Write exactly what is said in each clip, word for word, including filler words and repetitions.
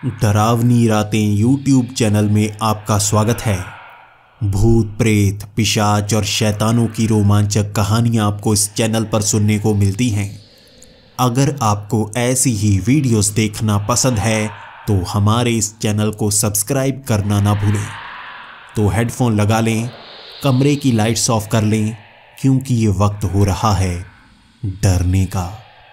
डरावनी रातें YouTube channel में आपका स्वागत है। भूत प्रेत पिशाच और शैतानों की रोमांचक कहानियां आपको इस चैनल पर सुनने को मिलती हैं। अगर आपको ऐसी ही वीडियोस देखना पसंद है तो हमारे इस चैनल को सब्सक्राइब करना ना भूलें। तो हेडफोन लगा लें, कमरे की लाइट्स ऑफ कर लें, क्योंकि ये वक्त हो रहा है डरने का।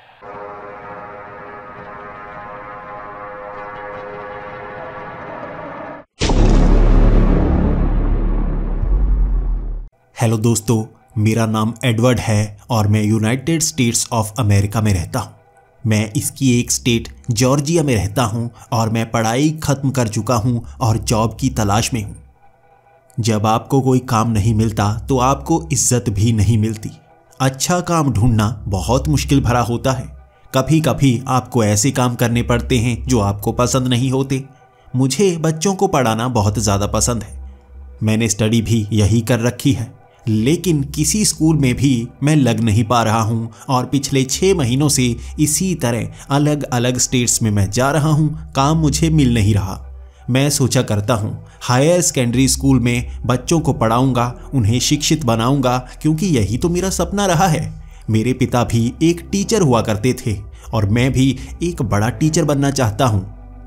हेलो दोस्तों, मेरा नाम एडवर्ड है और मैं यूनाइटेड स्टेट्स ऑफ अमेरिका में रहता हूँ। मैं इसकी एक स्टेट जॉर्जिया में रहता हूँ और मैं पढ़ाई ख़त्म कर चुका हूँ और जॉब की तलाश में हूँ। जब आपको कोई काम नहीं मिलता तो आपको इज्जत भी नहीं मिलती। अच्छा काम ढूंढना बहुत मुश्किल भरा होता है। कभी कभी आपको ऐसे काम करने पड़ते हैं जो आपको पसंद नहीं होते। मुझे बच्चों को पढ़ाना बहुत ज़्यादा पसंद है। मैंने स्टडी भी यही कर रखी है, लेकिन किसी स्कूल में भी मैं लग नहीं पा रहा हूं और पिछले छः महीनों से इसी तरह अलग अलग स्टेट्स में मैं जा रहा हूं, काम मुझे मिल नहीं रहा। मैं सोचा करता हूं हायर सेकेंडरी स्कूल में बच्चों को पढ़ाऊंगा, उन्हें शिक्षित बनाऊंगा, क्योंकि यही तो मेरा सपना रहा है। मेरे पिता भी एक टीचर हुआ करते थे और मैं भी एक बड़ा टीचर बनना चाहता हूँ।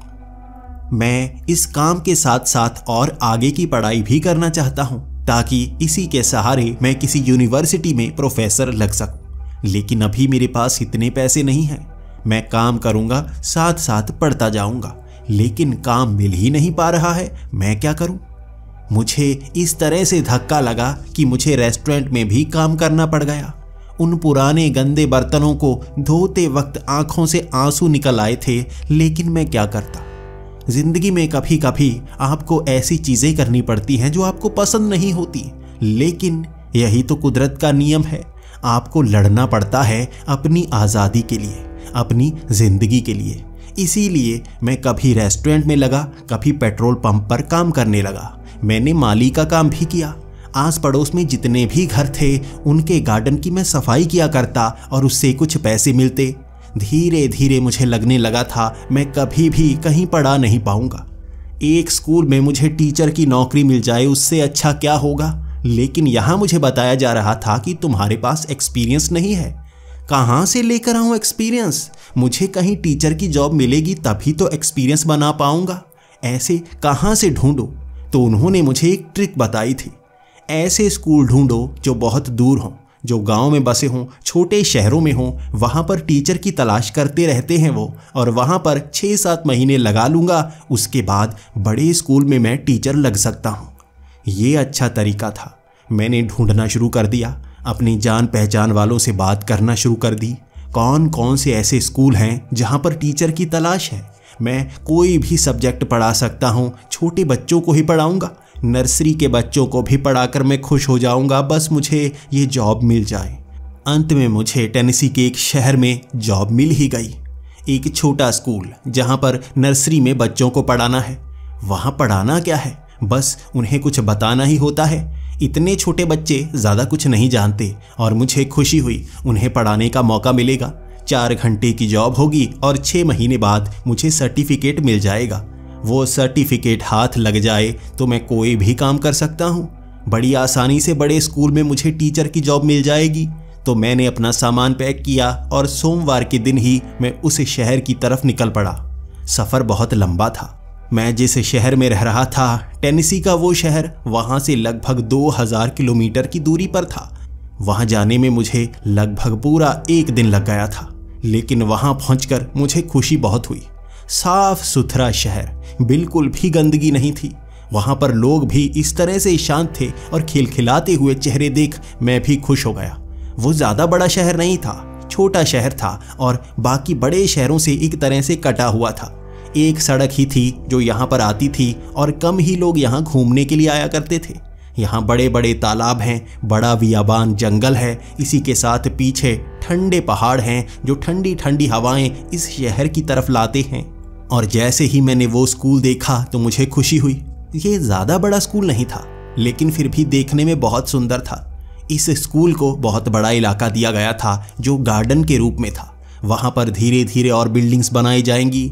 मैं इस काम के साथ साथ और आगे की पढ़ाई भी करना चाहता हूँ ताकि इसी के सहारे मैं किसी यूनिवर्सिटी में प्रोफेसर लग सकूं। लेकिन अभी मेरे पास इतने पैसे नहीं हैं। मैं काम करूंगा, साथ साथ पढ़ता जाऊंगा, लेकिन काम मिल ही नहीं पा रहा है। मैं क्या करूं? मुझे इस तरह से धक्का लगा कि मुझे रेस्टोरेंट में भी काम करना पड़ गया। उन पुराने गंदे बर्तनों को धोते वक्त आंखों से आंसू निकल आए थे, लेकिन मैं क्या करता। जिंदगी में कभी कभी आपको ऐसी चीजें करनी पड़ती हैं जो आपको पसंद नहीं होती, लेकिन यही तो कुदरत का नियम है। आपको लड़ना पड़ता है अपनी आज़ादी के लिए, अपनी जिंदगी के लिए। इसीलिए मैं कभी रेस्टोरेंट में लगा, कभी पेट्रोल पंप पर काम करने लगा। मैंने माली का काम भी किया। आस पड़ोस में जितने भी घर थे उनके गार्डन की मैं सफाई किया करता और उससे कुछ पैसे मिलते। धीरे धीरे मुझे लगने लगा था मैं कभी भी कहीं पढ़ा नहीं पाऊंगा। एक स्कूल में मुझे टीचर की नौकरी मिल जाए, उससे अच्छा क्या होगा। लेकिन यहाँ मुझे बताया जा रहा था कि तुम्हारे पास एक्सपीरियंस नहीं है। कहाँ से लेकर आऊँ एक्सपीरियंस? मुझे कहीं टीचर की जॉब मिलेगी तभी तो एक्सपीरियंस बना पाऊंगा। ऐसे कहाँ से ढूंढूं? तो उन्होंने मुझे एक ट्रिक बताई थी। ऐसे स्कूल ढूंढो जो बहुत दूर हों, जो गांव में बसे हों, छोटे शहरों में हों। वहां पर टीचर की तलाश करते रहते हैं वो, और वहां पर छः सात महीने लगा लूँगा। उसके बाद बड़े स्कूल में मैं टीचर लग सकता हूँ। ये अच्छा तरीका था। मैंने ढूंढना शुरू कर दिया, अपनी जान पहचान वालों से बात करना शुरू कर दी। कौन कौन से ऐसे स्कूल हैं जहाँ पर टीचर की तलाश है। मैं कोई भी सब्जेक्ट पढ़ा सकता हूँ, छोटे बच्चों को ही पढ़ाऊँगा। नर्सरी के बच्चों को भी पढ़ाकर मैं खुश हो जाऊंगा, बस मुझे ये जॉब मिल जाए। अंत में मुझे टेनेसी के एक शहर में जॉब मिल ही गई। एक छोटा स्कूल जहां पर नर्सरी में बच्चों को पढ़ाना है। वहां पढ़ाना क्या है, बस उन्हें कुछ बताना ही होता है। इतने छोटे बच्चे ज़्यादा कुछ नहीं जानते और मुझे खुशी हुई उन्हें पढ़ाने का मौका मिलेगा। चार घंटे की जॉब होगी और छः महीने बाद मुझे सर्टिफिकेट मिल जाएगा। वो सर्टिफिकेट हाथ लग जाए तो मैं कोई भी काम कर सकता हूँ। बड़ी आसानी से बड़े स्कूल में मुझे टीचर की जॉब मिल जाएगी। तो मैंने अपना सामान पैक किया और सोमवार के दिन ही मैं उस शहर की तरफ निकल पड़ा। सफ़र बहुत लंबा था। मैं जिस शहर में रह रहा था, टेनेसी का वो शहर, वहाँ से लगभग दो हज़ार किलोमीटर की दूरी पर था। वहाँ जाने में मुझे लगभग पूरा एक दिन लग गया था, लेकिन वहाँ पहुँचकर मुझे खुशी बहुत हुई। साफ सुथरा शहर, बिल्कुल भी गंदगी नहीं थी। वहां पर लोग भी इस तरह से शांत थे और खिलखिलाते हुए चेहरे देख मैं भी खुश हो गया। वो ज्यादा बड़ा शहर नहीं था, छोटा शहर था और बाकी बड़े शहरों से एक तरह से कटा हुआ था। एक सड़क ही थी जो यहाँ पर आती थी और कम ही लोग यहाँ घूमने के लिए आया करते थे। यहाँ बड़े बड़े तालाब हैं, बड़ा बियाबान जंगल है। इसी के साथ पीछे ठंडे पहाड़ हैं जो ठंडी ठंडी हवाएं इस शहर की तरफ लाते हैं। और जैसे ही मैंने वो स्कूल देखा तो मुझे खुशी हुई। ये ज़्यादा बड़ा स्कूल नहीं था, लेकिन फिर भी देखने में बहुत सुंदर था। इस स्कूल को बहुत बड़ा इलाका दिया गया था जो गार्डन के रूप में था। वहाँ पर धीरे धीरे और बिल्डिंग्स बनाई जाएंगी।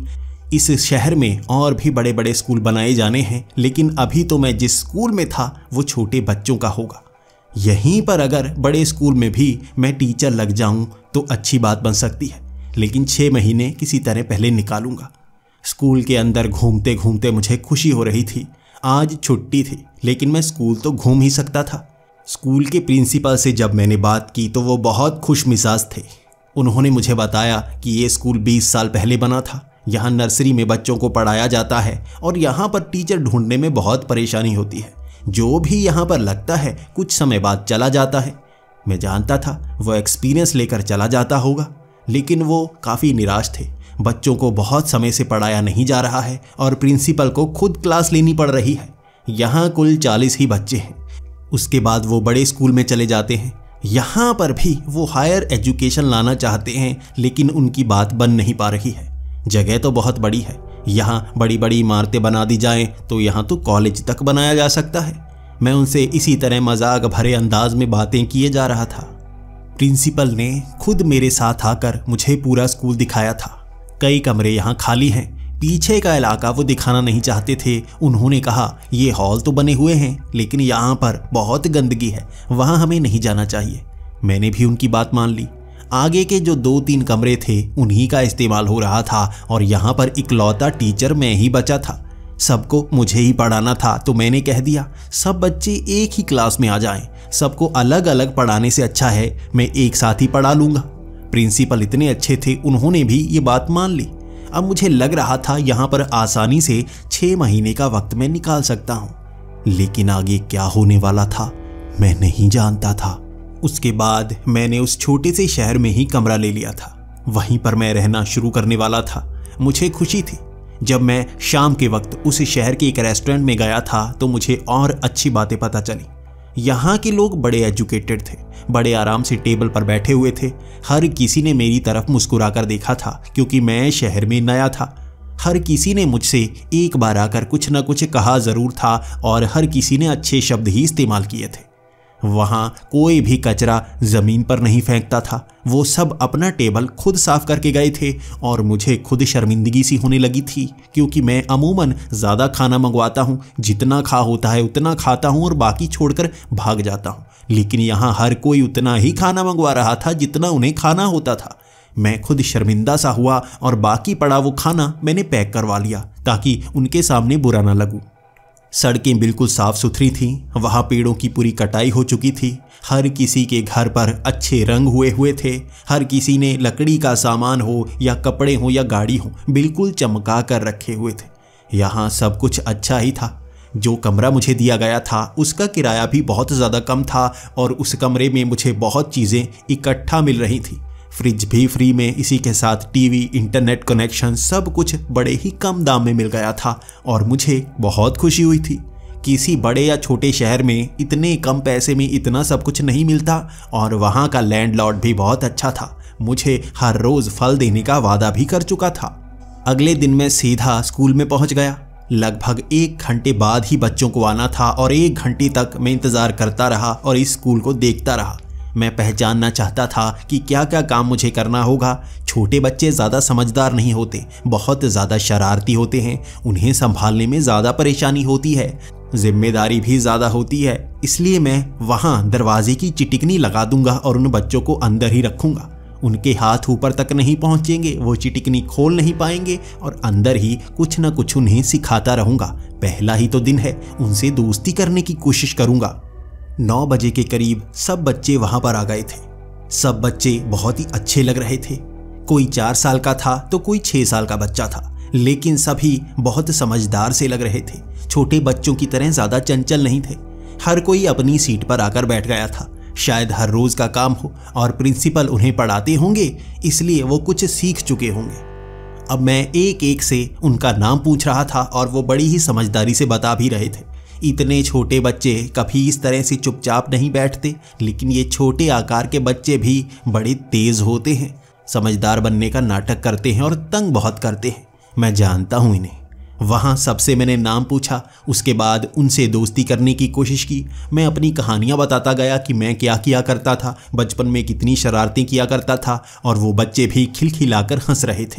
इस शहर में और भी बड़े बड़े स्कूल बनाए जाने हैं, लेकिन अभी तो मैं जिस स्कूल में था वो छोटे बच्चों का होगा। यहीं पर अगर बड़े स्कूल में भी मैं टीचर लग जाऊं तो अच्छी बात बन सकती है, लेकिन छः महीने किसी तरह पहले निकालूंगा। स्कूल के अंदर घूमते घूमते मुझे खुशी हो रही थी। आज छुट्टी थी, लेकिन मैं स्कूल तो घूम ही सकता था। स्कूल के प्रिंसिपल से जब मैंने बात की तो वो बहुत खुश मिजाज थे। उन्होंने मुझे बताया कि ये स्कूल बीस साल पहले बना था। यहाँ नर्सरी में बच्चों को पढ़ाया जाता है और यहाँ पर टीचर ढूंढने में बहुत परेशानी होती है। जो भी यहाँ पर लगता है कुछ समय बाद चला जाता है। मैं जानता था वो एक्सपीरियंस लेकर चला जाता होगा, लेकिन वो काफ़ी निराश थे। बच्चों को बहुत समय से पढ़ाया नहीं जा रहा है और प्रिंसिपल को खुद क्लास लेनी पड़ रही है। यहाँ कुल चालीस ही बच्चे हैं। उसके बाद वो बड़े स्कूल में चले जाते हैं। यहाँ पर भी वो हायर एजुकेशन लाना चाहते हैं, लेकिन उनकी बात बन नहीं पा रही है। जगह तो बहुत बड़ी है, यहाँ बड़ी बड़ी इमारतें बना दी जाएं तो यहाँ तो कॉलेज तक बनाया जा सकता है। मैं उनसे इसी तरह मजाक भरे अंदाज में बातें किए जा रहा था। प्रिंसिपल ने खुद मेरे साथ आकर मुझे पूरा स्कूल दिखाया था। कई कमरे यहाँ खाली हैं, पीछे का इलाका वो दिखाना नहीं चाहते थे। उन्होंने कहा ये हॉल तो बने हुए हैं, लेकिन यहाँ पर बहुत गंदगी है, वहाँ हमें नहीं जाना चाहिए। मैंने भी उनकी बात मान ली। आगे के जो दो तीन कमरे थे उन्हीं का इस्तेमाल हो रहा था और यहाँ पर इकलौता टीचर मैं ही बचा था। सबको मुझे ही पढ़ाना था, तो मैंने कह दिया सब बच्चे एक ही क्लास में आ जाएं। सबको अलग अलग पढ़ाने से अच्छा है मैं एक साथ ही पढ़ा लूँगा। प्रिंसिपल इतने अच्छे थे, उन्होंने भी ये बात मान ली। अब मुझे लग रहा था यहाँ पर आसानी से छः महीने का वक्त मैं निकाल सकता हूँ, लेकिन आगे क्या होने वाला था मैं नहीं जानता था। उसके बाद मैंने उस छोटे से शहर में ही कमरा ले लिया था। वहीं पर मैं रहना शुरू करने वाला था। मुझे खुशी थी। जब मैं शाम के वक्त उस शहर के एक रेस्टोरेंट में गया था तो मुझे और अच्छी बातें पता चली। यहाँ के लोग बड़े एजुकेटेड थे, बड़े आराम से टेबल पर बैठे हुए थे। हर किसी ने मेरी तरफ मुस्कुराकर देखा था, क्योंकि मैं शहर में नया था। हर किसी ने मुझसे एक बार आकर कुछ न कुछ कहा ज़रूर था और हर किसी ने अच्छे शब्द ही इस्तेमाल किए थे। वहाँ कोई भी कचरा ज़मीन पर नहीं फेंकता था। वो सब अपना टेबल खुद साफ करके गए थे और मुझे खुद शर्मिंदगी सी होने लगी थी, क्योंकि मैं अमूमन ज़्यादा खाना मंगवाता हूँ। जितना खा होता है उतना खाता हूँ और बाकी छोड़कर भाग जाता हूँ। लेकिन यहाँ हर कोई उतना ही खाना मंगवा रहा था जितना उन्हें खाना होता था। मैं खुद शर्मिंदा सा हुआ और बाकी पड़ा वो खाना मैंने पैक करवा लिया ताकि उनके सामने बुरा ना लगूं। सड़कें बिल्कुल साफ़ सुथरी थीं। वहाँ पेड़ों की पूरी कटाई हो चुकी थी। हर किसी के घर पर अच्छे रंग हुए हुए थे। हर किसी ने लकड़ी का सामान हो या कपड़े हो या गाड़ी हो बिल्कुल चमका कर रखे हुए थे। यहाँ सब कुछ अच्छा ही था। जो कमरा मुझे दिया गया था उसका किराया भी बहुत ज़्यादा कम था और उस कमरे में मुझे बहुत चीज़ें इकट्ठा मिल रही थी। फ्रिज भी फ्री में, इसी के साथ टीवी, इंटरनेट कनेक्शन, सब कुछ बड़े ही कम दाम में मिल गया था और मुझे बहुत खुशी हुई थी। किसी बड़े या छोटे शहर में इतने कम पैसे में इतना सब कुछ नहीं मिलता और वहाँ का लैंडलॉर्ड भी बहुत अच्छा था। मुझे हर रोज़ फल देने का वादा भी कर चुका था। अगले दिन मैं सीधा स्कूल में पहुँच गया। लगभग एक घंटे बाद ही बच्चों को आना था और एक घंटे तक मैं इंतज़ार करता रहा और इस स्कूल को देखता रहा। मैं पहचानना चाहता था कि क्या क्या काम मुझे करना होगा। छोटे बच्चे ज़्यादा समझदार नहीं होते, बहुत ज़्यादा शरारती होते हैं। उन्हें संभालने में ज़्यादा परेशानी होती है, जिम्मेदारी भी ज़्यादा होती है। इसलिए मैं वहाँ दरवाजे की चिटिकनी लगा दूंगा और उन बच्चों को अंदर ही रखूँगा। उनके हाथ ऊपर तक नहीं पहुँचेंगे, वो चिटिकनी खोल नहीं पाएंगे और अंदर ही कुछ न कुछ उन्हें सिखाता रहूँगा। पहला ही तो दिन है, उनसे दोस्ती करने की कोशिश करूँगा। नौ बजे के करीब सब बच्चे वहां पर आ गए थे। सब बच्चे बहुत ही अच्छे लग रहे थे। कोई चार साल का था तो कोई छः साल का बच्चा था, लेकिन सभी बहुत समझदार से लग रहे थे। छोटे बच्चों की तरह ज़्यादा चंचल नहीं थे। हर कोई अपनी सीट पर आकर बैठ गया था। शायद हर रोज़ का काम हो और प्रिंसिपल उन्हें पढ़ाते होंगे, इसलिए वो कुछ सीख चुके होंगे। अब मैं एक एक से उनका नाम पूछ रहा था और वो बड़ी ही समझदारी से बता भी रहे थे। इतने छोटे बच्चे कभी इस तरह से चुपचाप नहीं बैठते, लेकिन ये छोटे आकार के बच्चे भी बड़े तेज़ होते हैं, समझदार बनने का नाटक करते हैं और तंग बहुत करते हैं। मैं जानता हूँ इन्हें। वहाँ सबसे मैंने नाम पूछा, उसके बाद उनसे दोस्ती करने की कोशिश की। मैं अपनी कहानियाँ बताता गया कि मैं क्या किया करता था, बचपन में कितनी शरारतें किया करता था, और वो बच्चे भी खिलखिलाकर हंस रहे थे।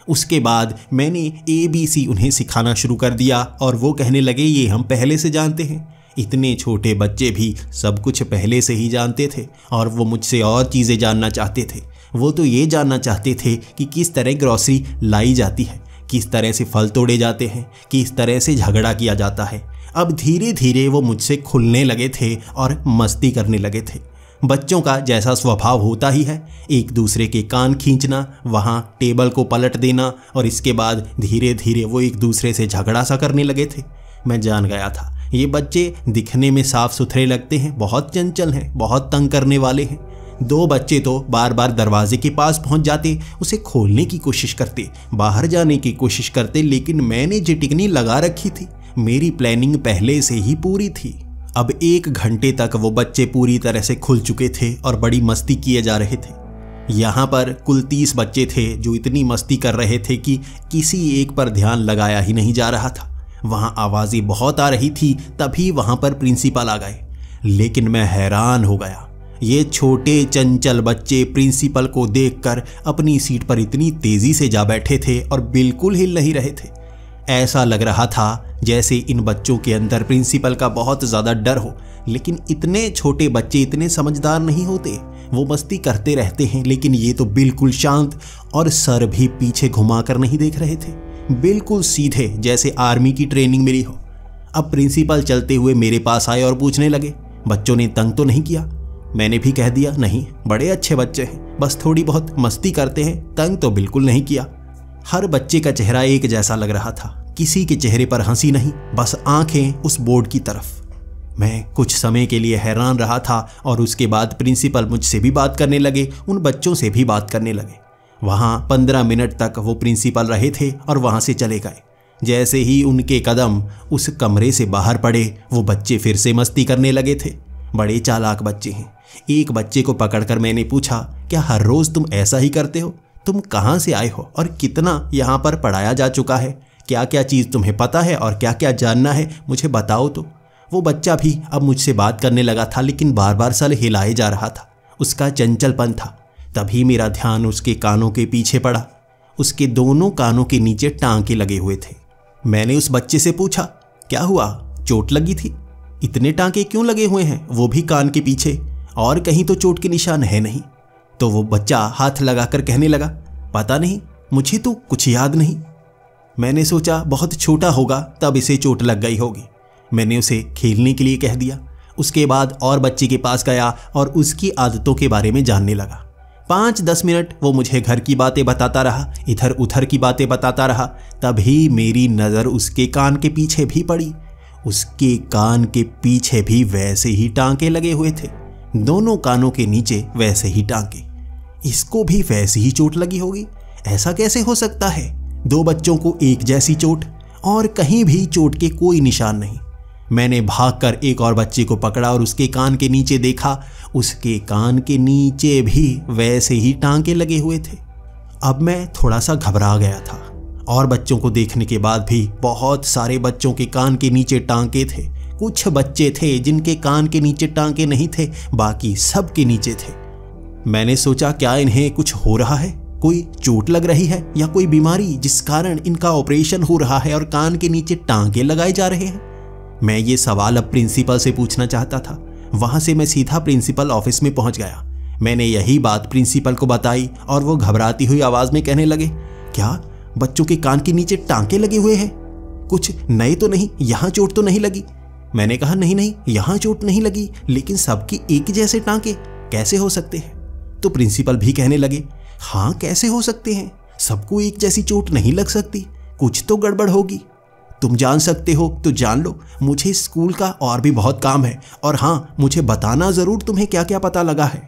उसके बाद मैंने ए बी सी उन्हें सिखाना शुरू कर दिया और वो कहने लगे ये हम पहले से जानते हैं। इतने छोटे बच्चे भी सब कुछ पहले से ही जानते थे और वो मुझसे और चीज़ें जानना चाहते थे। वो तो ये जानना चाहते थे कि किस तरह ग्रॉसरी लाई जाती है, किस तरह से फल तोड़े जाते हैं, किस तरह से झगड़ा किया जाता है। अब धीरे धीरे वो मुझसे खुलने लगे थे और मस्ती करने लगे थे। बच्चों का जैसा स्वभाव होता ही है, एक दूसरे के कान खींचना, वहाँ टेबल को पलट देना और इसके बाद धीरे धीरे वो एक दूसरे से झगड़ा सा करने लगे थे। मैं जान गया था ये बच्चे दिखने में साफ सुथरे लगते हैं, बहुत चंचल हैं, बहुत तंग करने वाले हैं। दो बच्चे तो बार बार दरवाजे के पास पहुंच जाते, उसे खोलने की कोशिश करते, बाहर जाने की कोशिश करते, लेकिन मैंने जो टिकनी लगा रखी थी, मेरी प्लानिंग पहले से ही पूरी थी। अब एक घंटे तक वो बच्चे पूरी तरह से खुल चुके थे और बड़ी मस्ती किए जा रहे थे। यहाँ पर कुल तीस बच्चे थे जो इतनी मस्ती कर रहे थे कि किसी एक पर ध्यान लगाया ही नहीं जा रहा था। वहाँ आवाज़ें बहुत आ रही थी, तभी वहाँ पर प्रिंसिपल आ गए। लेकिन मैं हैरान हो गया, ये छोटे चंचल बच्चे प्रिंसिपल को देखकर अपनी सीट पर इतनी तेज़ी से जा बैठे थे और बिल्कुल हिल नहीं रहे थे। ऐसा लग रहा था जैसे इन बच्चों के अंदर प्रिंसिपल का बहुत ज़्यादा डर हो। लेकिन इतने छोटे बच्चे इतने समझदार नहीं होते, वो मस्ती करते रहते हैं, लेकिन ये तो बिल्कुल शांत और सर भी पीछे घुमाकर नहीं देख रहे थे, बिल्कुल सीधे जैसे आर्मी की ट्रेनिंग मिली हो। अब प्रिंसिपल चलते हुए मेरे पास आए और पूछने लगे, बच्चों ने तंग तो नहीं किया? मैंने भी कह दिया, नहीं, बड़े अच्छे बच्चे हैं, बस थोड़ी बहुत मस्ती करते हैं, तंग तो बिल्कुल नहीं किया। हर बच्चे का चेहरा एक जैसा लग रहा था, किसी के चेहरे पर हंसी नहीं, बस आंखें उस बोर्ड की तरफ। मैं कुछ समय के लिए हैरान रहा था और उसके बाद प्रिंसिपल मुझसे भी बात करने लगे, उन बच्चों से भी बात करने लगे। वहाँ पंद्रह मिनट तक वो प्रिंसिपल रहे थे और वहाँ से चले गए। जैसे ही उनके कदम उस कमरे से बाहर पड़े, वो बच्चे फिर से मस्ती करने लगे थे। बड़े चालाक बच्चे हैं। एक बच्चे को पकड़कर मैंने पूछा, क्या हर रोज़ तुम ऐसा ही करते हो? तुम कहाँ से आए हो और कितना यहाँ पर पढ़ाया जा चुका है? क्या क्या चीज़ तुम्हें पता है और क्या क्या जानना है, मुझे बताओ तो। वो बच्चा भी अब मुझसे बात करने लगा था, लेकिन बार बार सर हिलाए जा रहा था, उसका चंचलपन था। तभी मेरा ध्यान उसके कानों के पीछे पड़ा। उसके दोनों कानों के नीचे टांके लगे हुए थे। मैंने उस बच्चे से पूछा, क्या हुआ, चोट लगी थी? इतने टांके क्यों लगे हुए हैं, वो भी कान के पीछे? और कहीं तो चोट के निशान है नहीं? तो वो बच्चा हाथ लगाकर कहने लगा, पता नहीं, मुझे तो कुछ याद नहीं। मैंने सोचा बहुत छोटा होगा, तब इसे चोट लग गई होगी। मैंने उसे खेलने के लिए कह दिया। उसके बाद और बच्चे के पास गया और उसकी आदतों के बारे में जानने लगा। पाँच दस मिनट वो मुझे घर की बातें बताता रहा, इधर उधर की बातें बताता रहा। तभी मेरी नज़र उसके कान के पीछे भी पड़ी। उसके कान के पीछे भी वैसे ही टांके लगे हुए थे, दोनों कानों के नीचे वैसे ही टांके। इसको भी वैसी ही चोट लगी होगी। ऐसा कैसे हो सकता है? दो बच्चों को एक जैसी चोट और कहीं भी चोट के कोई निशान नहीं। मैंने भागकर एक और बच्चे को पकड़ा और उसके कान के नीचे देखा। उसके कान के नीचे भी वैसे ही टांके लगे हुए थे। अब मैं थोड़ा सा घबरा गया था। और बच्चों को देखने के बाद भी बहुत सारे बच्चों के कान के नीचे टांके थे। कुछ बच्चे थे जिनके कान के नीचे टांके नहीं थे, बाकी सब के नीचे थे। मैंने सोचा, क्या इन्हें कुछ हो रहा है? कोई चोट लग रही है या कोई बीमारी जिस कारण इनका ऑपरेशन हो रहा है और कान के नीचे टांके लगाए जा रहे हैं? मैं ये सवाल अब प्रिंसिपल से पूछना चाहता था। वहां से मैं सीधा प्रिंसिपल ऑफिस में पहुंच गया। मैंने यही बात प्रिंसिपल को बताई और वो घबराती हुई आवाज में कहने लगे, क्या बच्चों के कान के नीचे टांके लगे हुए हैं? कुछ नए तो नहीं? यहाँ चोट तो नहीं लगी? मैंने कहा, नहीं नहीं, यहाँ चोट नहीं लगी, लेकिन सबकी एक जैसे टांके कैसे हो सकते हैं? तो प्रिंसिपल भी कहने लगे, हाँ कैसे हो सकते हैं, सबको एक जैसी चोट नहीं लग सकती, कुछ तो गड़बड़ होगी। तुम जान सकते हो तो जान लो, मुझे स्कूल का और भी बहुत काम है, और हाँ मुझे बताना जरूर तुम्हें क्या क्या पता लगा है।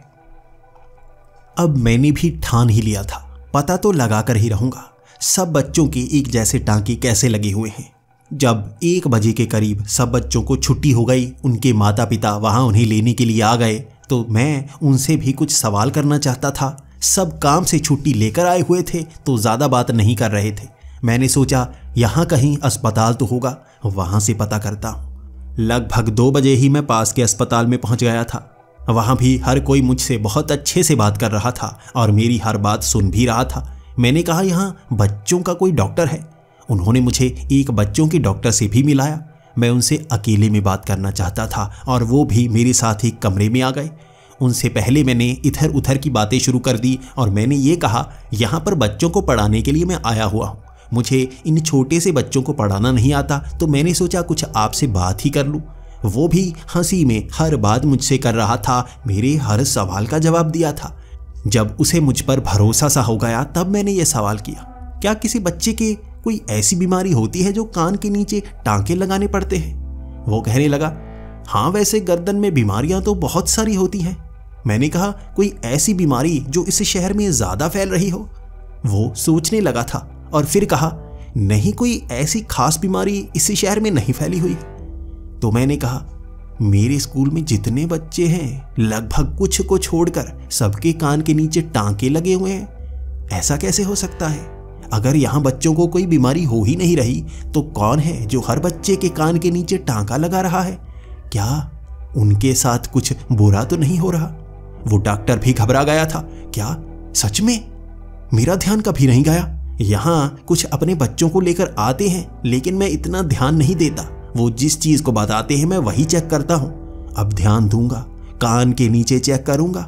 अब मैंने भी ठान ही लिया था, पता तो लगा कर ही रहूंगा सब बच्चों के एक जैसे टांके कैसे लगे हुए हैं। जब एक बजे के करीब सब बच्चों को छुट्टी हो गई, उनके माता पिता वहां उन्हें लेने के लिए आ गए, तो मैं उनसे भी कुछ सवाल करना चाहता था। सब काम से छुट्टी लेकर आए हुए थे तो ज़्यादा बात नहीं कर रहे थे। मैंने सोचा यहाँ कहीं अस्पताल तो होगा, वहाँ से पता करता हूँ। लगभग दो बजे ही मैं पास के अस्पताल में पहुँच गया था। वहाँ भी हर कोई मुझसे बहुत अच्छे से बात कर रहा था और मेरी हर बात सुन भी रहा था। मैंने कहा, यहाँ बच्चों का कोई डॉक्टर है? उन्होंने मुझे एक बच्चों के डॉक्टर से भी मिलाया। मैं उनसे अकेले में बात करना चाहता था और वो भी मेरे साथ एक कमरे में आ गए। उनसे पहले मैंने इधर उधर की बातें शुरू कर दी और मैंने ये कहा, यहाँ पर बच्चों को पढ़ाने के लिए मैं आया हुआ हूँ। मुझे इन छोटे से बच्चों को पढ़ाना नहीं आता, तो मैंने सोचा कुछ आपसे बात ही कर लूँ। वो भी हंसी में हर बात मुझसे कर रहा था, मेरे हर सवाल का जवाब दिया था। जब उसे मुझ पर भरोसा सा हो गया तब मैंने ये सवाल किया, क्या किसी बच्चे के कोई ऐसी बीमारी होती है जो कान के नीचे टांके लगाने पड़ते हैं? वो कहने लगा, हाँ वैसे गर्दन में बीमारियां तो बहुत सारी होती हैं। मैंने कहा, कोई ऐसी बीमारी जो इस शहर में ज्यादा फैल रही हो? वो सोचने लगा था और फिर कहा, नहीं कोई ऐसी खास बीमारी इस शहर में नहीं फैली हुई। तो मैंने कहा, मेरे स्कूल में जितने बच्चे हैं लगभग कुछ को छोड़कर सबके कान के नीचे टांके लगे हुए हैं। ऐसा कैसे हो सकता है? अगर यहाँ बच्चों को कोई बीमारी हो ही नहीं रही तो कौन है जो हर बच्चे के कान के नीचे टांका लगा रहा है? क्या उनके साथ कुछ बुरा तो नहीं हो रहा? वो डॉक्टर भी घबरा गया था। क्या सच में? मेरा ध्यान कभी नहीं गया। यहाँ कुछ अपने बच्चों को लेकर आते हैं लेकिन मैं इतना ध्यान नहीं देता। वो जिस चीज को बताते हैं मैं वही चेक करता हूं। अब ध्यान दूंगा, कान के नीचे चेक करूंगा।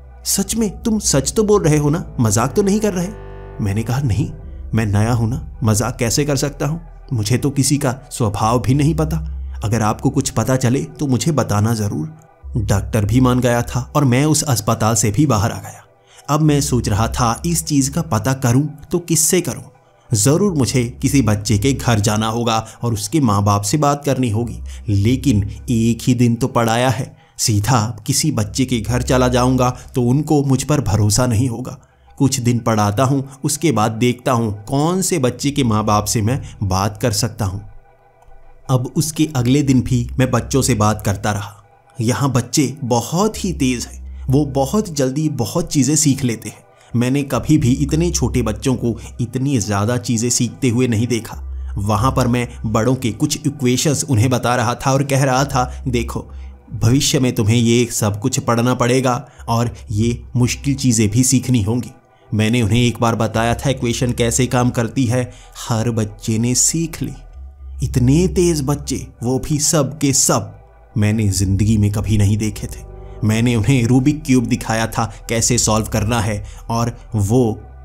सच में? तुम सच तो बोल रहे हो ना, मजाक तो नहीं कर रहे? मैंने कहा, नहीं, मैं नया हूं ना, मजाक कैसे कर सकता हूं? मुझे तो किसी का स्वभाव भी नहीं पता। अगर आपको कुछ पता चले तो मुझे बताना जरूर। डॉक्टर भी मान गया था और मैं उस अस्पताल से भी बाहर आ गया। अब मैं सोच रहा था इस चीज का पता करूं तो किससे करूं। जरूर मुझे किसी बच्चे के घर जाना होगा और उसके माँ बाप से बात करनी होगी, लेकिन एक ही दिन तो पढ़ाया है। सीधा किसी बच्चे के घर चला जाऊंगा तो उनको मुझ पर भरोसा नहीं होगा। कुछ दिन पढ़ाता हूं, उसके बाद देखता हूं कौन से बच्चे के माँ बाप से मैं बात कर सकता हूं। अब उसके अगले दिन भी मैं बच्चों से बात करता रहा। यहाँ बच्चे बहुत ही तेज हैं, वो बहुत जल्दी बहुत चीज़ें सीख लेते हैं। मैंने कभी भी इतने छोटे बच्चों को इतनी ज़्यादा चीज़ें सीखते हुए नहीं देखा। वहाँ पर मैं बड़ों के कुछ इक्वेशंस उन्हें बता रहा था और कह रहा था, देखो भविष्य में तुम्हें ये सब कुछ पढ़ना पड़ेगा और ये मुश्किल चीज़ें भी सीखनी होंगी। मैंने उन्हें एक बार बताया था इक्वेशन कैसे काम करती है, हर बच्चे ने सीख ली। इतने तेज़ बच्चे, वो भी सब के सब, मैंने ज़िंदगी में कभी नहीं देखे थे। मैंने उन्हें रूबिक क्यूब दिखाया था कैसे सॉल्व करना है और वो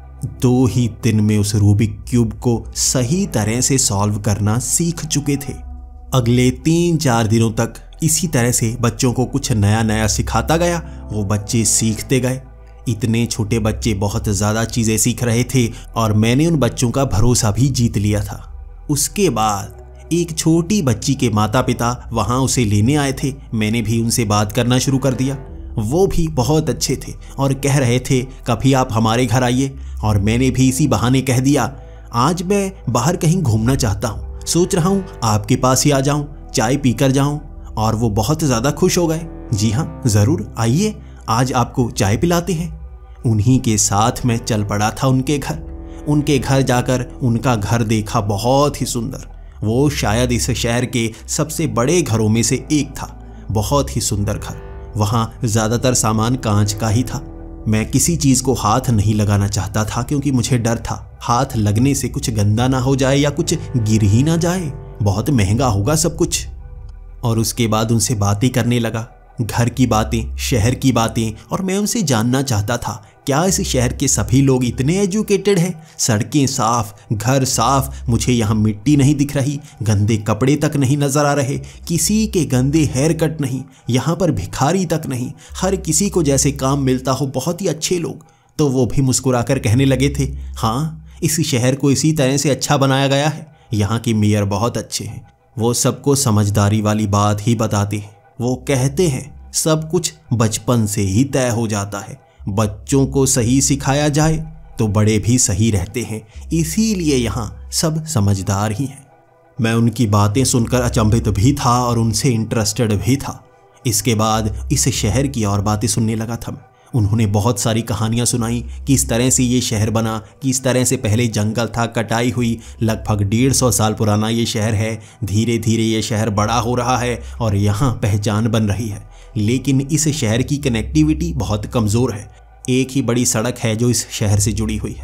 दो ही दिन में उस रूबिक क्यूब को सही तरह से सॉल्व करना सीख चुके थे। अगले तीन चार दिनों तक इसी तरह से बच्चों को कुछ नया नया सिखाता गया। वो बच्चे सीखते गए। इतने छोटे बच्चे बहुत ज़्यादा चीज़ें सीख रहे थे और मैंने उन बच्चों का भरोसा भी जीत लिया था। उसके बाद एक छोटी बच्ची के माता पिता वहाँ उसे लेने आए थे। मैंने भी उनसे बात करना शुरू कर दिया। वो भी बहुत अच्छे थे और कह रहे थे कभी आप हमारे घर आइए, और मैंने भी इसी बहाने कह दिया आज मैं बाहर कहीं घूमना चाहता हूँ, सोच रहा हूँ आपके पास ही आ जाऊँ, चाय पीकर जाऊँ। और वो बहुत ज़्यादा खुश हो गए। जी हाँ ज़रूर आइए, आज आपको चाय पिलाते हैं। उन्हीं के साथ मैं चल पड़ा था उनके घर। उनके घर जाकर उनका घर देखा, बहुत ही सुंदर। वो शायद इस शहर के सबसे बड़े घरों में से एक था। बहुत ही सुंदर घर। वहाँ ज़्यादातर सामान कांच का ही था। मैं किसी चीज़ को हाथ नहीं लगाना चाहता था क्योंकि मुझे डर था हाथ लगने से कुछ गंदा ना हो जाए या कुछ गिर ही ना जाए, बहुत महंगा होगा सब कुछ। और उसके बाद उनसे बातें करने लगा, घर की बातें, शहर की बातें। और मैं उनसे जानना चाहता था क्या इस शहर के सभी लोग इतने एजुकेटेड हैं? सड़कें साफ, घर साफ, मुझे यहाँ मिट्टी नहीं दिख रही, गंदे कपड़े तक नहीं नजर आ रहे, किसी के गंदे हेयर कट नहीं, यहाँ पर भिखारी तक नहीं, हर किसी को जैसे काम मिलता हो, बहुत ही अच्छे लोग। तो वो भी मुस्कुराकर कहने लगे थे, हाँ इस शहर को इसी तरह से अच्छा बनाया गया है, यहाँ के मेयर बहुत अच्छे हैं, वो सबको समझदारी वाली बात ही बताते हैं। वो कहते हैं सब कुछ बचपन से ही तय हो जाता है, बच्चों को सही सिखाया जाए तो बड़े भी सही रहते हैं, इसीलिए यहाँ सब समझदार ही हैं। मैं उनकी बातें सुनकर अचंभित भी था और उनसे इंटरेस्टेड भी था। इसके बाद इस शहर की और बातें सुनने लगा था मैं। उन्होंने बहुत सारी कहानियाँ सुनाई कि इस तरह से ये शहर बना, कि इस तरह से पहले जंगल था, कटाई हुई, लगभग डेढ़ सौ साल पुराना ये शहर है, धीरे धीरे ये शहर बड़ा हो रहा है और यहाँ पहचान बन रही है। लेकिन इस शहर की कनेक्टिविटी बहुत कमज़ोर है। एक ही बड़ी सड़क है जो इस शहर से जुड़ी हुई है।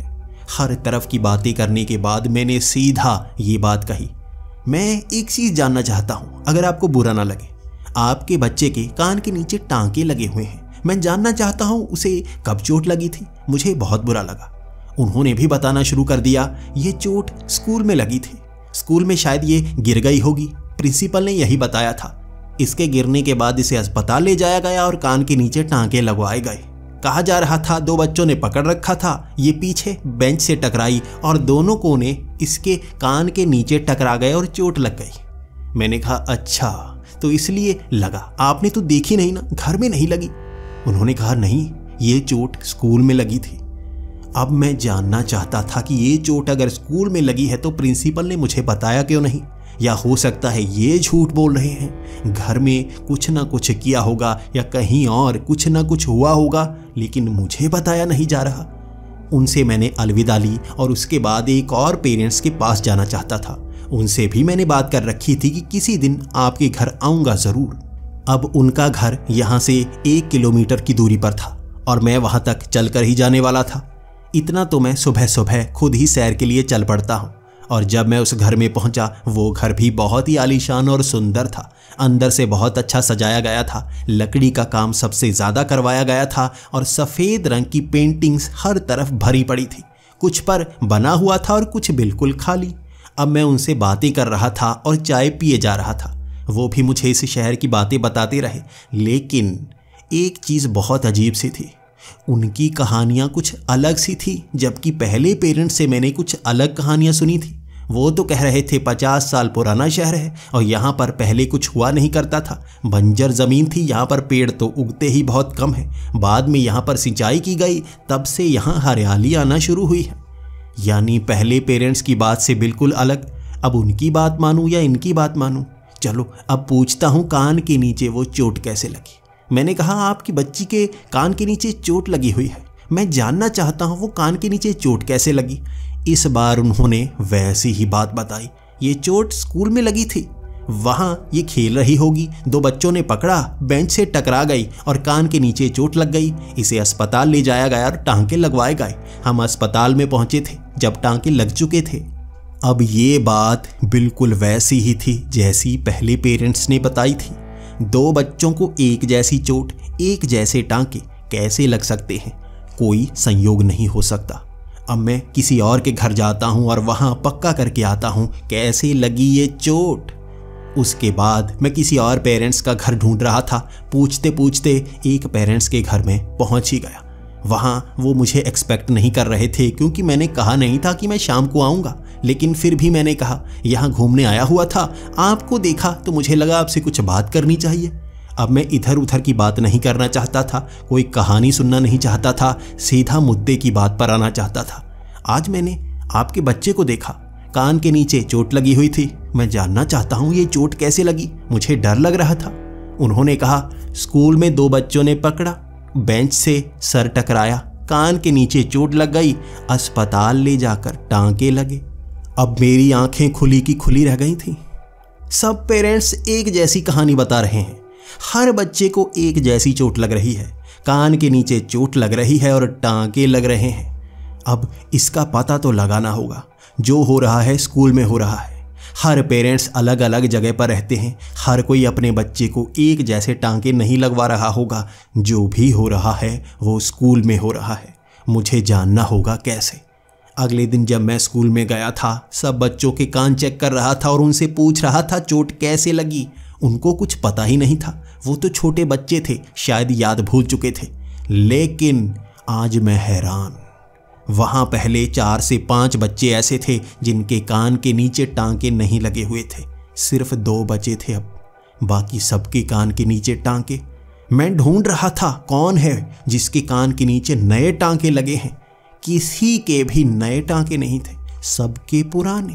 हर तरफ की बातें करने के बाद मैंने सीधा ये बात कही, मैं एक चीज़ जानना चाहता हूँ, अगर आपको बुरा ना लगे। आपके बच्चे के कान के नीचे टांके लगे हुए हैं, मैं जानना चाहता हूँ उसे कब चोट लगी थी। मुझे बहुत बुरा लगा। उन्होंने भी बताना शुरू कर दिया, ये चोट स्कूल में लगी थी, स्कूल में शायद ये गिर गई होगी, प्रिंसिपल ने यही बताया था। इसके गिरने के बाद इसे अस्पताल ले जाया गया और कान के नीचे टांके लगवाए गए। कहा जा रहा था दो बच्चों ने पकड़ रखा था, ये पीछे बेंच से टकराई और दोनों कोने इसके कान के नीचे टकरा गए और चोट लग गई। मैंने कहा अच्छा, तो इसलिए लगा, आपने तो देखी नहीं ना, घर में नहीं लगी। उन्होंने कहा नहीं, ये चोट स्कूल में लगी थी। अब मैं जानना चाहता था कि ये चोट अगर स्कूल में लगी है तो प्रिंसिपल ने मुझे बताया क्यों नहीं, या हो सकता है ये झूठ बोल रहे हैं, घर में कुछ ना कुछ किया होगा या कहीं और कुछ ना कुछ हुआ होगा, लेकिन मुझे बताया नहीं जा रहा। उनसे मैंने अलविदा ली और उसके बाद एक और पेरेंट्स के पास जाना चाहता था। उनसे भी मैंने बात कर रखी थी कि किसी दिन आपके घर आऊँगा ज़रूर। अब उनका घर यहाँ से एक किलोमीटर की दूरी पर था और मैं वहाँ तक चलकर ही जाने वाला था। इतना तो मैं सुबह सुबह खुद ही सैर के लिए चल पड़ता हूँ। और जब मैं उस घर में पहुंचा, वो घर भी बहुत ही आलीशान और सुंदर था। अंदर से बहुत अच्छा सजाया गया था, लकड़ी का काम सबसे ज़्यादा करवाया गया था और सफ़ेद रंग की पेंटिंग्स हर तरफ भरी पड़ी थी। कुछ पर बना हुआ था और कुछ बिल्कुल खाली। अब मैं उनसे बातें कर रहा था और चाय पिए जा रहा था। वो भी मुझे इस शहर की बातें बताते रहे, लेकिन एक चीज़ बहुत अजीब सी थी, उनकी कहानियाँ कुछ अलग सी थी, जबकि पहले पेरेंट्स से मैंने कुछ अलग कहानियाँ सुनी थी। वो तो कह रहे थे पचास साल पुराना शहर है और यहाँ पर पहले कुछ हुआ नहीं करता था, बंजर ज़मीन थी, यहाँ पर पेड़ तो उगते ही बहुत कम है, बाद में यहाँ पर सिंचाई की गई, तब से यहाँ हरियाली आना शुरू हुई है। यानी पहले पेरेंट्स की बात से बिल्कुल अलग। अब उनकी बात मानूं या इनकी बात मानूं? चलो अब पूछता हूँ, कान के नीचे वो चोट कैसे लगी? मैंने कहा आपकी बच्ची के कान के नीचे चोट लगी हुई है, मैं जानना चाहता हूँ वो कान के नीचे चोट कैसे लगी। इस बार उन्होंने वैसी ही बात बताई, ये चोट स्कूल में लगी थी, वहाँ ये खेल रही होगी, दो बच्चों ने पकड़ा, बेंच से टकरा गई और कान के नीचे चोट लग गई। इसे अस्पताल ले जाया गया और टांके लगवाए गए। हम अस्पताल में पहुँचे थे जब टांके लग चुके थे। अब ये बात बिल्कुल वैसी ही थी जैसी पहले पेरेंट्स ने बताई थी। दो बच्चों को एक जैसी चोट, एक जैसे टांके कैसे लग सकते हैं? कोई संयोग नहीं हो सकता। अब मैं किसी और के घर जाता हूँ और वहाँ पक्का करके आता हूँ कैसे लगी ये चोट। उसके बाद मैं किसी और पेरेंट्स का घर ढूंढ रहा था। पूछते पूछते एक पेरेंट्स के घर में पहुँच ही गया। वहाँ वो मुझे एक्सपेक्ट नहीं कर रहे थे, क्योंकि मैंने कहा नहीं था कि मैं शाम को आऊँगा, लेकिन फिर भी मैंने कहा यहाँ घूमने आया हुआ था, आपको देखा तो मुझे लगा आपसे कुछ बात करनी चाहिए। अब मैं इधर उधर की बात नहीं करना चाहता था, कोई कहानी सुनना नहीं चाहता था, सीधा मुद्दे की बात पर आना चाहता था। आज मैंने आपके बच्चे को देखा, कान के नीचे चोट लगी हुई थी, मैं जानना चाहता हूँ ये चोट कैसे लगी, मुझे डर लग रहा था। उन्होंने कहा स्कूल में दो बच्चों ने पकड़ा, बेंच से सर टकराया, कान के नीचे चोट लग गई, अस्पताल ले जाकर टांके लगे। अब मेरी आंखें खुली की खुली रह गई थी। सब पेरेंट्स एक जैसी कहानी बता रहे हैं, हर बच्चे को एक जैसी चोट लग रही है, कान के नीचे चोट लग रही है और टांके लग रहे हैं। अब इसका पता तो लगाना होगा। जो हो रहा है स्कूल में हो रहा है। हर पेरेंट्स अलग अलग जगह पर रहते हैं, हर कोई अपने बच्चे को एक जैसे टांके नहीं लगवा रहा होगा। जो भी हो रहा है वो स्कूल में हो रहा है, मुझे जानना होगा कैसे। अगले दिन जब मैं स्कूल में गया था, सब बच्चों के कान चेक कर रहा था और उनसे पूछ रहा था चोट कैसे लगी। उनको कुछ पता ही नहीं था, वो तो छोटे बच्चे थे, शायद याद भूल चुके थे। लेकिन आज मैं हैरान, वहाँ पहले चार से पाँच बच्चे ऐसे थे जिनके कान के नीचे टांके नहीं लगे हुए थे। सिर्फ दो बचे थे अब, बाकी सबके कान के नीचे टांके। मैं ढूंढ रहा था कौन है जिसके कान के नीचे नए टांके लगे हैं। किसी के भी नए टांके नहीं थे, सबके पुराने।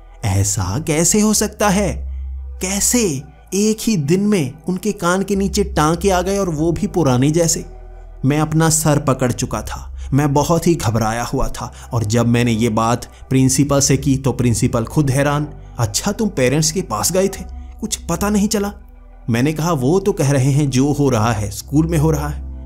ऐसा कैसे हो सकता है? कैसे एक ही दिन में उनके कान के नीचे टांके आ गए और वो भी पुराने जैसे? मैं अपना सर पकड़ चुका था, मैं बहुत ही घबराया हुआ था। और जब मैंने ये बात प्रिंसिपल से की तो प्रिंसिपल खुद हैरान, अच्छा तुम पेरेंट्स के पास गए थे, कुछ पता नहीं चला? मैंने कहा वो तो कह रहे हैं जो हो रहा है स्कूल में हो रहा है।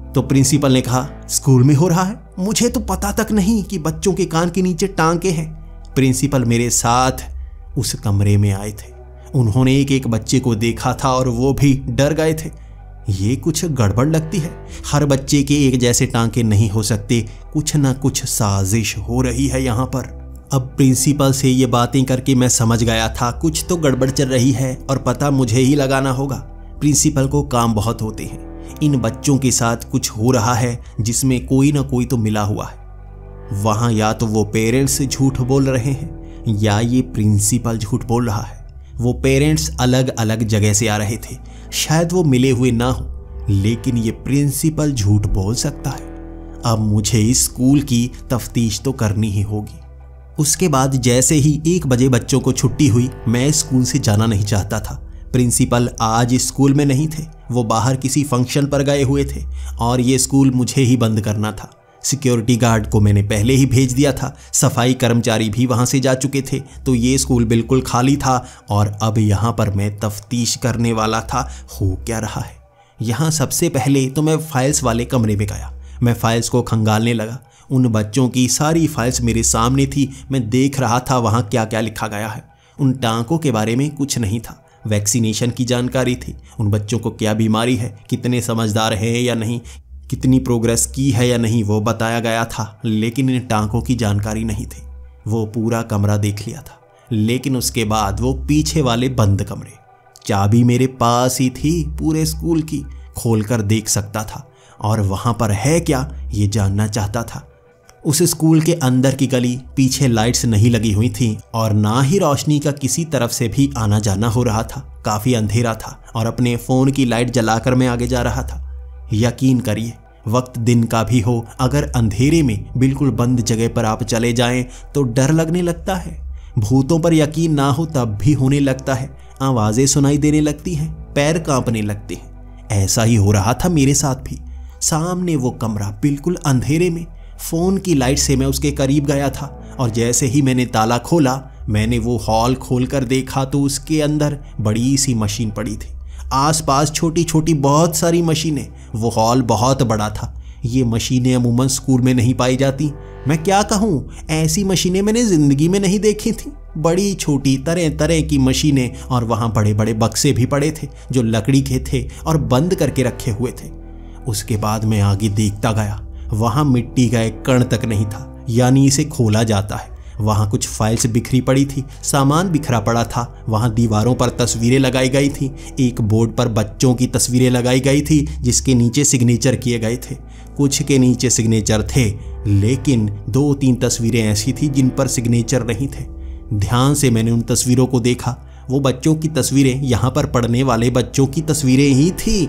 तो प्रिंसिपल ने कहा, स्कूल में हो रहा है? मुझे तो पता तक नहीं कि बच्चों के कान के नीचे टांके हैं। प्रिंसिपल मेरे साथ उस कमरे में आए थे। उन्होंने एक एक बच्चे को देखा था और वो भी डर गए थे। ये कुछ गड़बड़ लगती है, हर बच्चे के एक जैसे टांके नहीं हो सकते, कुछ ना कुछ साजिश हो रही है यहाँ पर। अब प्रिंसिपल से ये बातें करके मैं समझ गया था कुछ तो गड़बड़ चल रही है और पता मुझे ही लगाना होगा। प्रिंसिपल को काम बहुत होते हैं, इन बच्चों के साथ कुछ हो रहा है जिसमें कोई ना कोई तो मिला हुआ है। वहाँ या तो वो पेरेंट्स झूठ बोल रहे हैं या ये प्रिंसिपल झूठ बोल रहा है। वो पेरेंट्स अलग अलग जगह से आ रहे थे, शायद वो मिले हुए ना हो, लेकिन ये प्रिंसिपल झूठ बोल सकता है। अब मुझे इस स्कूल की तफ्तीश तो करनी ही होगी। उसके बाद जैसे ही एक बजे बच्चों को छुट्टी हुई, मैं स्कूल से जाना नहीं चाहता था। प्रिंसिपल आज स्कूल में नहीं थे, वो बाहर किसी फंक्शन पर गए हुए थे और ये स्कूल मुझे ही बंद करना था। सिक्योरिटी गार्ड को मैंने पहले ही भेज दिया था, सफाई कर्मचारी भी वहां से जा चुके थे, तो ये स्कूल बिल्कुल खाली था और अब यहाँ पर मैं तफ्तीश करने वाला था हो क्या रहा है। यहाँ सबसे पहले तो मैं फाइल्स वाले कमरे में गया। मैं फाइल्स को खंगालने लगा। उन बच्चों की सारी फाइल्स मेरे सामने थी। मैं देख रहा था वहाँ क्या क्या लिखा गया है। उन टांकों के बारे में कुछ नहीं था, वैक्सीनेशन की जानकारी थी, उन बच्चों को क्या बीमारी है, कितने समझदार हैं या नहीं, कितनी प्रोग्रेस की है या नहीं, वो बताया गया था, लेकिन इन टांकों की जानकारी नहीं थी। वो पूरा कमरा देख लिया था, लेकिन उसके बाद वो पीछे वाले बंद कमरे, चाबी मेरे पास ही थी पूरे स्कूल की, खोलकर देख सकता था और वहाँ पर है क्या ये जानना चाहता था। उस स्कूल के अंदर की गली, पीछे लाइट्स नहीं लगी हुई थी और ना ही रोशनी का किसी तरफ से भी आना जाना हो रहा था। काफ़ी अंधेरा था और अपने फ़ोन की लाइट जलाकर मैं आगे जा रहा था। यकीन करिए, वक्त दिन का भी हो, अगर अंधेरे में बिल्कुल बंद जगह पर आप चले जाएं तो डर लगने लगता है। भूतों पर यकीन ना हो तब भी होने लगता है, आवाज़ें सुनाई देने लगती हैं, पैर कांपने लगते हैं। ऐसा ही हो रहा था मेरे साथ भी। सामने वो कमरा बिल्कुल अंधेरे में, फ़ोन की लाइट से मैं उसके करीब गया था और जैसे ही मैंने ताला खोला, मैंने वो हॉल खोलकर देखा तो उसके अंदर बड़ी सी मशीन पड़ी थी, आसपास छोटी छोटी बहुत सारी मशीनें। वो हॉल बहुत बड़ा था। ये मशीनें अमूमन स्कूल में नहीं पाई जाती। मैं क्या कहूँ, ऐसी मशीनें मैंने ज़िंदगी में नहीं देखी थी। बड़ी छोटी तरह तरह की मशीनें और वहाँ बड़े बड़े बक्से भी पड़े थे जो लकड़ी के थे और बंद करके रखे हुए थे। उसके बाद मैं आगे देखता गया, वहाँ मिट्टी का एक कण तक नहीं था, यानी इसे खोला जाता है। वहाँ कुछ फाइल्स बिखरी पड़ी थी, सामान बिखरा पड़ा था। वहाँ दीवारों पर तस्वीरें लगाई गई थी। एक बोर्ड पर बच्चों की तस्वीरें लगाई गई थी जिसके नीचे सिग्नेचर किए गए थे। कुछ के नीचे सिग्नेचर थे, लेकिन दो तीन तस्वीरें ऐसी थी जिन पर सिग्नेचर नहीं थे। ध्यान से मैंने उन तस्वीरों को देखा। वो बच्चों की तस्वीरें, यहाँ पर पढ़ने वाले बच्चों की तस्वीरें ही थी,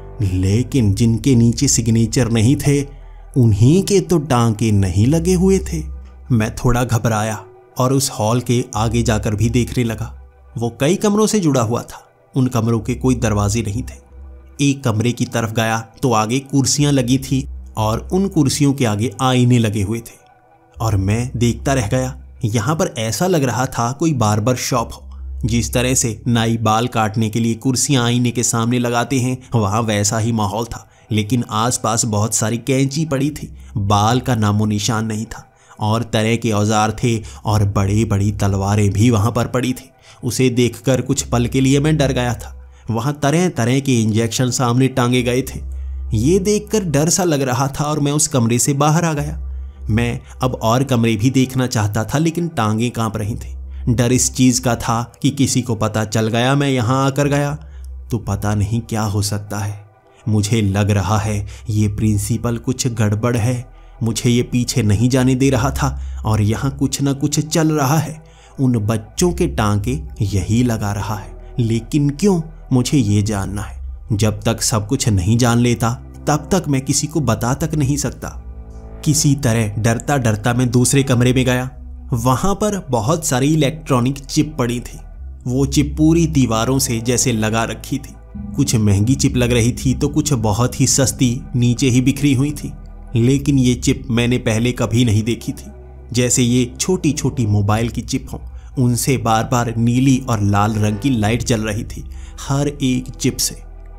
लेकिन जिनके नीचे सिग्नेचर नहीं थे उन्हीं के तो टांके नहीं लगे हुए थे। मैं थोड़ा घबराया और उस हॉल के आगे जाकर भी देखने लगा। वो कई कमरों से जुड़ा हुआ था, उन कमरों के कोई दरवाजे नहीं थे। एक कमरे की तरफ गया तो आगे कुर्सियां लगी थी और उन कुर्सियों के आगे आईने लगे हुए थे और मैं देखता रह गया। यहाँ पर ऐसा लग रहा था कोई बार्बर शॉप हो। जिस तरह से नाई बाल काटने के लिए कुर्सियां आईने के सामने लगाते हैं, वहाँ वैसा ही माहौल था, लेकिन आसपास बहुत सारी कैंची पड़ी थी। बाल का नामो निशान नहीं था और तरह के औजार थे और बड़ी बड़ी तलवारें भी वहाँ पर पड़ी थी। उसे देखकर कुछ पल के लिए मैं डर गया था। वहाँ तरह तरह के इंजेक्शन सामने टांगे गए थे। ये देखकर डर सा लग रहा था और मैं उस कमरे से बाहर आ गया। मैं अब और कमरे भी देखना चाहता था, लेकिन टांगे कांप रही थी। डर इस चीज़ का था कि किसी को पता चल गया मैं यहाँ आकर गया तो पता नहीं क्या हो सकता है। मुझे लग रहा है ये प्रिंसिपल कुछ गड़बड़ है, मुझे ये पीछे नहीं जाने दे रहा था और यहाँ कुछ ना कुछ चल रहा है। उन बच्चों के टांके यही लगा रहा है, लेकिन क्यों, मुझे ये जानना है। जब तक सब कुछ नहीं जान लेता तब तक मैं किसी को बता तक नहीं सकता। किसी तरह डरता डरता मैं दूसरे कमरे में गया। वहाँ पर बहुत सारी इलेक्ट्रॉनिक चिप पड़ी थी। वो चिप पूरी दीवारों से जैसे लगा रखी थी। कुछ महंगी चिप लग रही थी तो कुछ बहुत ही सस्ती नीचे ही बिखरी हुई थी, लेकिन ये चिप मैंने पहले कभी नहीं देखी थी। जैसे ये छोटी छोटी मोबाइल की चिप हों, उनसे बार बार नीली और लाल रंग की लाइट जल रही थी हर एक चिप से।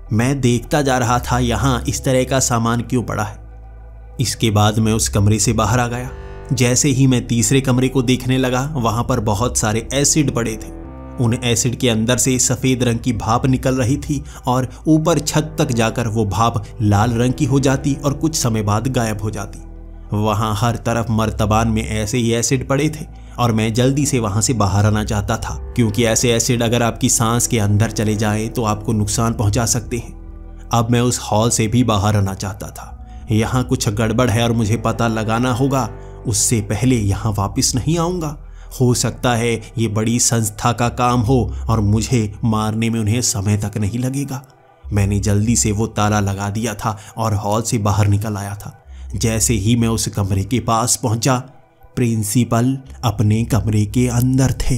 मैं देखता जा रहा था यहाँ इस तरह का सामान क्यों पड़ा है। इसके बाद मैं उस कमरे से बाहर आ गया। जैसे ही मैं तीसरे कमरे को देखने लगा, वहां पर बहुत सारे एसिड पड़े थे। उन एसिड के अंदर से सफेद रंग की भाप निकल रही थी और ऊपर छत तक जाकर वो भाप लाल रंग की हो जाती और कुछ समय बाद गायब हो जाती। वहां हर तरफ मर्तबान में ऐसे ही एसिड पड़े थे और मैं जल्दी से वहां से बाहर आना चाहता था, क्योंकि ऐसे एसिड अगर आपकी सांस के अंदर चले जाए तो आपको नुकसान पहुंचा सकते हैं। अब मैं उस हॉल से भी बाहर आना चाहता था। यहाँ कुछ गड़बड़ है और मुझे पता लगाना होगा। उससे पहले यहाँ वापस नहीं आऊँगा। हो सकता है ये बड़ी संस्था का काम हो और मुझे मारने में उन्हें समय तक नहीं लगेगा। मैंने जल्दी से वो ताला लगा दिया था और हॉल से बाहर निकल आया था। जैसे ही मैं उस कमरे के पास पहुंचा, प्रिंसिपल अपने कमरे के अंदर थे।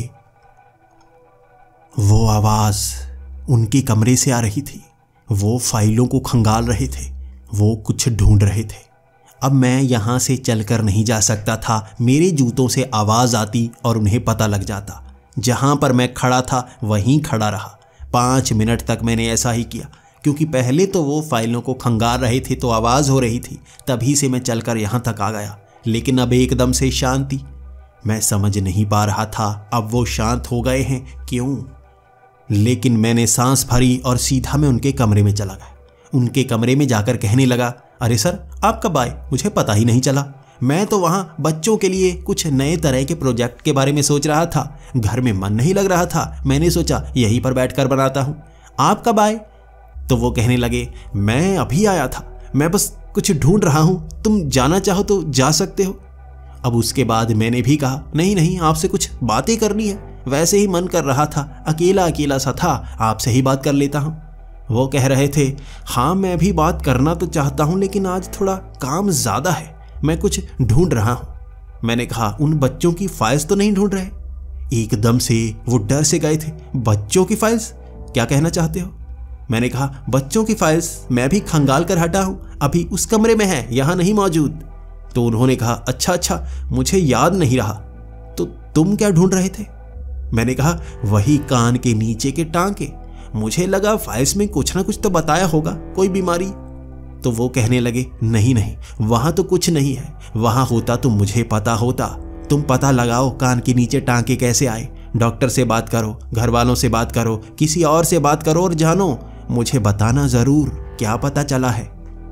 वो आवाज उनके कमरे से आ रही थी। वो फाइलों को खंगाल रहे थे। वो कुछ ढूंढ रहे थे। अब मैं यहां से चलकर नहीं जा सकता था। मेरे जूतों से आवाज आती और उन्हें पता लग जाता। जहां पर मैं खड़ा था वहीं खड़ा रहा। पाँच मिनट तक मैंने ऐसा ही किया, क्योंकि पहले तो वो फाइलों को खंगाल रहे थे तो आवाज़ हो रही थी, तभी से मैं चलकर यहाँ तक आ गया। लेकिन अब एकदम से शांति। मैं समझ नहीं पा रहा था अब वो शांत हो गए हैं क्यों। लेकिन मैंने सांस भरी और सीधा मैं उनके कमरे में चला गया। उनके कमरे में जाकर कहने लगा, अरे सर आप कब आए? मुझे पता ही नहीं चला। मैं तो वहाँ बच्चों के लिए कुछ नए तरह के प्रोजेक्ट के बारे में सोच रहा था। घर में मन नहीं लग रहा था। मैंने सोचा यहीं पर बैठकर बनाता हूँ। आप कब आए? तो वो कहने लगे, मैं अभी आया था। मैं बस कुछ ढूंढ रहा हूँ। तुम जाना चाहो तो जा सकते हो। अब उसके बाद मैंने भी कहा, नहीं नहीं आपसे कुछ बातें करनी है। वैसे ही मन कर रहा था, अकेला अकेला सा था, आपसे ही बात कर लेता हूँ। वो कह रहे थे, हाँ मैं भी बात करना तो चाहता हूँ, लेकिन आज थोड़ा काम ज़्यादा है। मैं कुछ ढूंढ रहा हूँ। मैंने कहा, उन बच्चों की फाइल्स तो नहीं ढूंढ रहे? एकदम से वो डर से गए थे। बच्चों की फाइल्स? क्या कहना चाहते हो? मैंने कहा, बच्चों की फाइल्स मैं भी खंगाल कर हटा हूँ, अभी उस कमरे में है, यहाँ नहीं मौजूद। तो उन्होंने कहा, अच्छा अच्छा मुझे याद नहीं रहा। तो तुम क्या ढूंढ रहे थे? मैंने कहा, वही कान के नीचे के टांके। मुझे लगा फाइल्स में कुछ ना कुछ तो बताया होगा, कोई बीमारी। तो वो कहने लगे, नहीं नहीं वहां तो कुछ नहीं है। वहां होता तो मुझे पता होता। तुम पता लगाओ कान के नीचे टांके कैसे आए। डॉक्टर से बात करो, घर वालों से बात करो, किसी और से बात करो और जानो। मुझे बताना जरूर क्या पता चला है।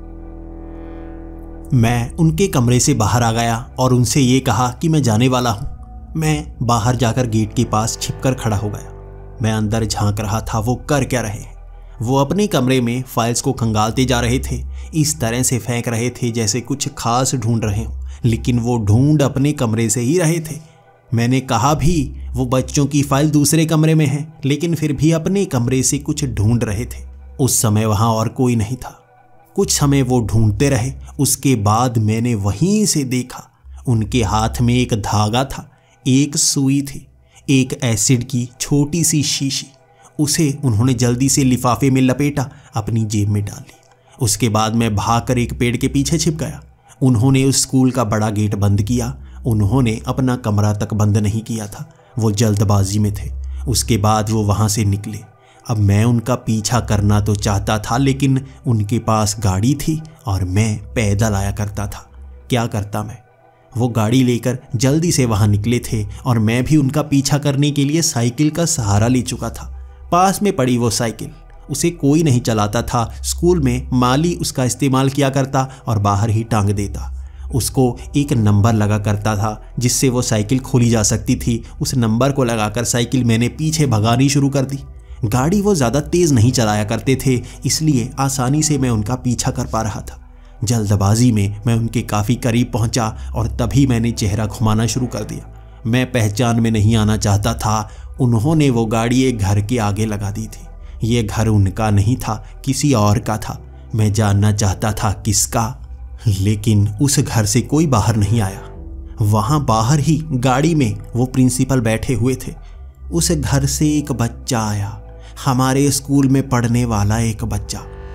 मैं उनके कमरे से बाहर आ गया और उनसे ये कहा कि मैं जाने वाला हूं। मैं बाहर जाकर गेट के पास छिपकर खड़ा हो गया। मैं अंदर झांक रहा था वो कर क्या रहे हैं। वो अपने कमरे में फाइल्स को खंगालते जा रहे थे, इस तरह से फेंक रहे थे जैसे कुछ खास ढूंढ रहे हों, लेकिन वो ढूंढ अपने कमरे से ही रहे थे। मैंने कहा भी वो बच्चों की फाइल दूसरे कमरे में है, लेकिन फिर भी अपने कमरे से कुछ ढूंढ रहे थे। उस समय वहां और कोई नहीं था। कुछ समय वो ढूंढते रहे। उसके बाद मैंने वहीं से देखा, उनके हाथ में एक धागा था, एक सुई थी, एक एसिड की छोटी सी शीशी। उसे उन्होंने जल्दी से लिफाफे में लपेटा, अपनी जेब में डाल ली। उसके बाद मैं भागकर एक पेड़ के पीछे छिप गया। उन्होंने उस स्कूल का बड़ा गेट बंद किया। उन्होंने अपना कमरा तक बंद नहीं किया था, वो जल्दबाजी में थे। उसके बाद वो वहाँ से निकले। अब मैं उनका पीछा करना तो चाहता था, लेकिन उनके पास गाड़ी थी और मैं पैदल आया करता था। क्या करता मैं? वो गाड़ी लेकर जल्दी से वहाँ निकले थे और मैं भी उनका पीछा करने के लिए साइकिल का सहारा ले चुका था। पास में पड़ी वो साइकिल, उसे कोई नहीं चलाता था। स्कूल में माली उसका इस्तेमाल किया करता और बाहर ही टांग देता। उसको एक नंबर लगा करता था जिससे वो साइकिल खोली जा सकती थी। उस नंबर को लगाकर साइकिल मैंने पीछे भगानी शुरू कर दी। गाड़ी वो ज़्यादा तेज़ नहीं चलाया करते थे, इसलिए आसानी से मैं उनका पीछा कर पा रहा था। जल्दबाजी में मैं उनके काफ़ी करीब पहुंचा और तभी मैंने चेहरा घुमाना शुरू कर दिया। मैं पहचान में नहीं आना चाहता था। उन्होंने वो गाड़ी एक घर के आगे लगा दी थी। ये घर उनका नहीं था, किसी और का था। मैं जानना चाहता था किसका, लेकिन उस घर से कोई बाहर नहीं आया। वहाँ बाहर ही गाड़ी में वो प्रिंसिपल बैठे हुए थे। उस घर से एक बच्चा आया, हमारे स्कूल में पढ़ने वाला एक बच्चा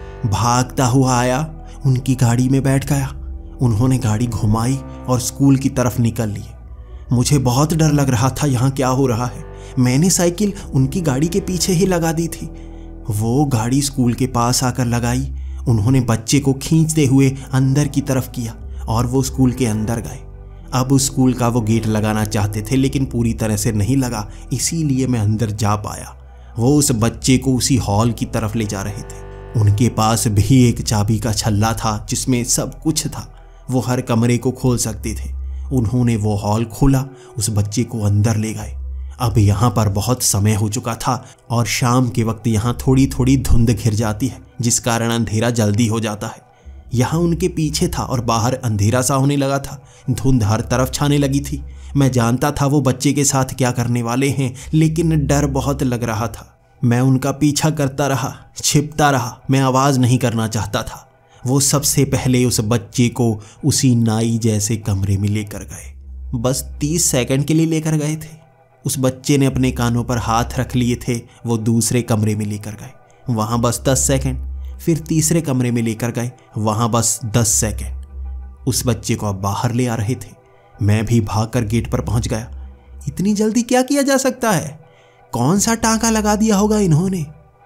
भागता हुआ आया, उनकी गाड़ी में बैठ गया। उन्होंने गाड़ी घुमाई और स्कूल की तरफ निकल लिए। मुझे बहुत डर लग रहा था, यहाँ क्या हो रहा है। मैंने साइकिल उनकी गाड़ी के पीछे ही लगा दी थी। वो गाड़ी स्कूल के पास आकर लगाई। उन्होंने बच्चे को खींचते हुए अंदर की तरफ किया और वो स्कूल के अंदर गए। अब उस स्कूल का वो गेट लगाना चाहते थे लेकिन पूरी तरह से नहीं लगा, इसीलिए मैं अंदर जा पाया। वो उस बच्चे को उसी हॉल की तरफ ले जा रहे थे। उनके पास भी एक चाबी का छल्ला था जिसमें सब कुछ था। वो हर कमरे को खोल सकते थे। उन्होंने वो हॉल खोला, उस बच्चे को अंदर ले गए। अब यहाँ पर बहुत समय हो चुका था और शाम के वक्त यहाँ थोड़ी थोड़ी धुंध घिर जाती है, जिस कारण अंधेरा जल्दी हो जाता है। यहाँ उनके पीछे था और बाहर अंधेरा सा होने लगा था। धुंध हर तरफ छाने लगी थी। मैं जानता था वो बच्चे के साथ क्या करने वाले हैं, लेकिन डर बहुत लग रहा था। मैं उनका पीछा करता रहा, छिपता रहा। मैं आवाज़ नहीं करना चाहता था। वो सबसे पहले उस बच्चे को उसी नाई जैसे कमरे में लेकर गए। बस तीस सेकंड के लिए लेकर गए थे। उस बच्चे ने अपने कानों पर हाथ रख लिए थे। वो दूसरे कमरे में लेकर गए, वहाँ बस दस सेकंड। फिर तीसरे कमरे में लेकर गए, वहाँ बस दस सेकंड। उस बच्चे को अब बाहर ले आ रहे थे। मैं भी भागकर गेट पर पहुंच गया। इतनी जल्दी क्या किया जा सकता है? कौन सा टांका लगा दिया होगा इन्होंने?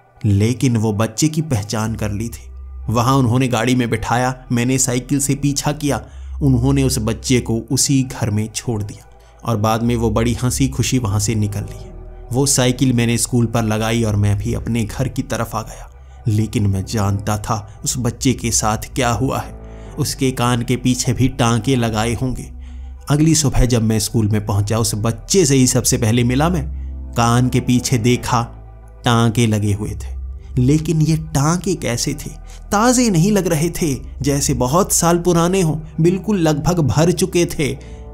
लेकिन वो बच्चे की पहचान कर ली थी। वहां उन्होंने गाड़ी में बिठाया। मैंने साइकिल से पीछा किया। उन्होंने उस बच्चे को उसी घर में छोड़ दिया और बाद में वो बड़ी हंसी खुशी वहां से निकल ली। वो साइकिल मैंने स्कूल पर लगाई और मैं भी अपने घर की तरफ आ गया। लेकिन मैं जानता था उस बच्चे के साथ क्या हुआ है। उसके कान के पीछे भी टांके लगाए होंगे। अगली सुबह जब मैं स्कूल में पहुंचा, उस बच्चे से ही सबसे पहले मिला मैं। कान के पीछे देखा, टांके लगे हुए थे। लेकिन ये टांके कैसे थे? ताज़े नहीं लग रहे थे, जैसे बहुत साल पुराने हों। बिल्कुल लगभग भर चुके थे।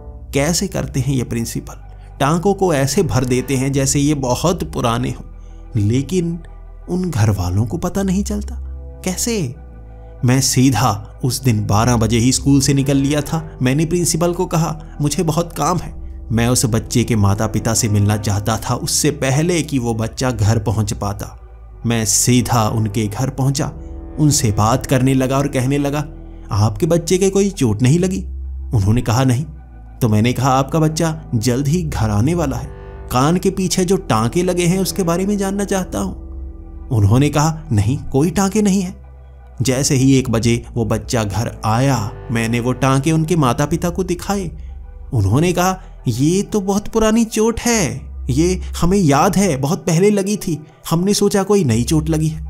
कैसे करते हैं ये प्रिंसिपल? टांकों को ऐसे भर देते हैं जैसे ये बहुत पुराने हों, लेकिन उन घर वालों को पता नहीं चलता। कैसे? मैं सीधा उस दिन बारह बजे ही स्कूल से निकल लिया था। मैंने प्रिंसिपल को कहा, मुझे बहुत काम है। मैं उस बच्चे के माता पिता से मिलना चाहता था उससे पहले कि वो बच्चा घर पहुंच पाता। मैं सीधा उनके घर पहुंचा, उनसे बात करने लगा और कहने लगा, आपके बच्चे के कोई चोट नहीं लगी? उन्होंने कहा नहीं। तो मैंने कहा, आपका बच्चा जल्द ही घर आने वाला है। कान के पीछे जो टांके लगे हैं उसके बारे में जानना चाहता हूं। उन्होंने कहा, नहीं, कोई टांके नहीं है। जैसे ही एक बजे वो बच्चा घर आया, मैंने वो टांके उनके माता पिता को दिखाए। उन्होंने कहा, ये तो बहुत पुरानी चोट है, ये हमें याद है, बहुत पहले लगी थी। हमने सोचा कोई नई चोट लगी है।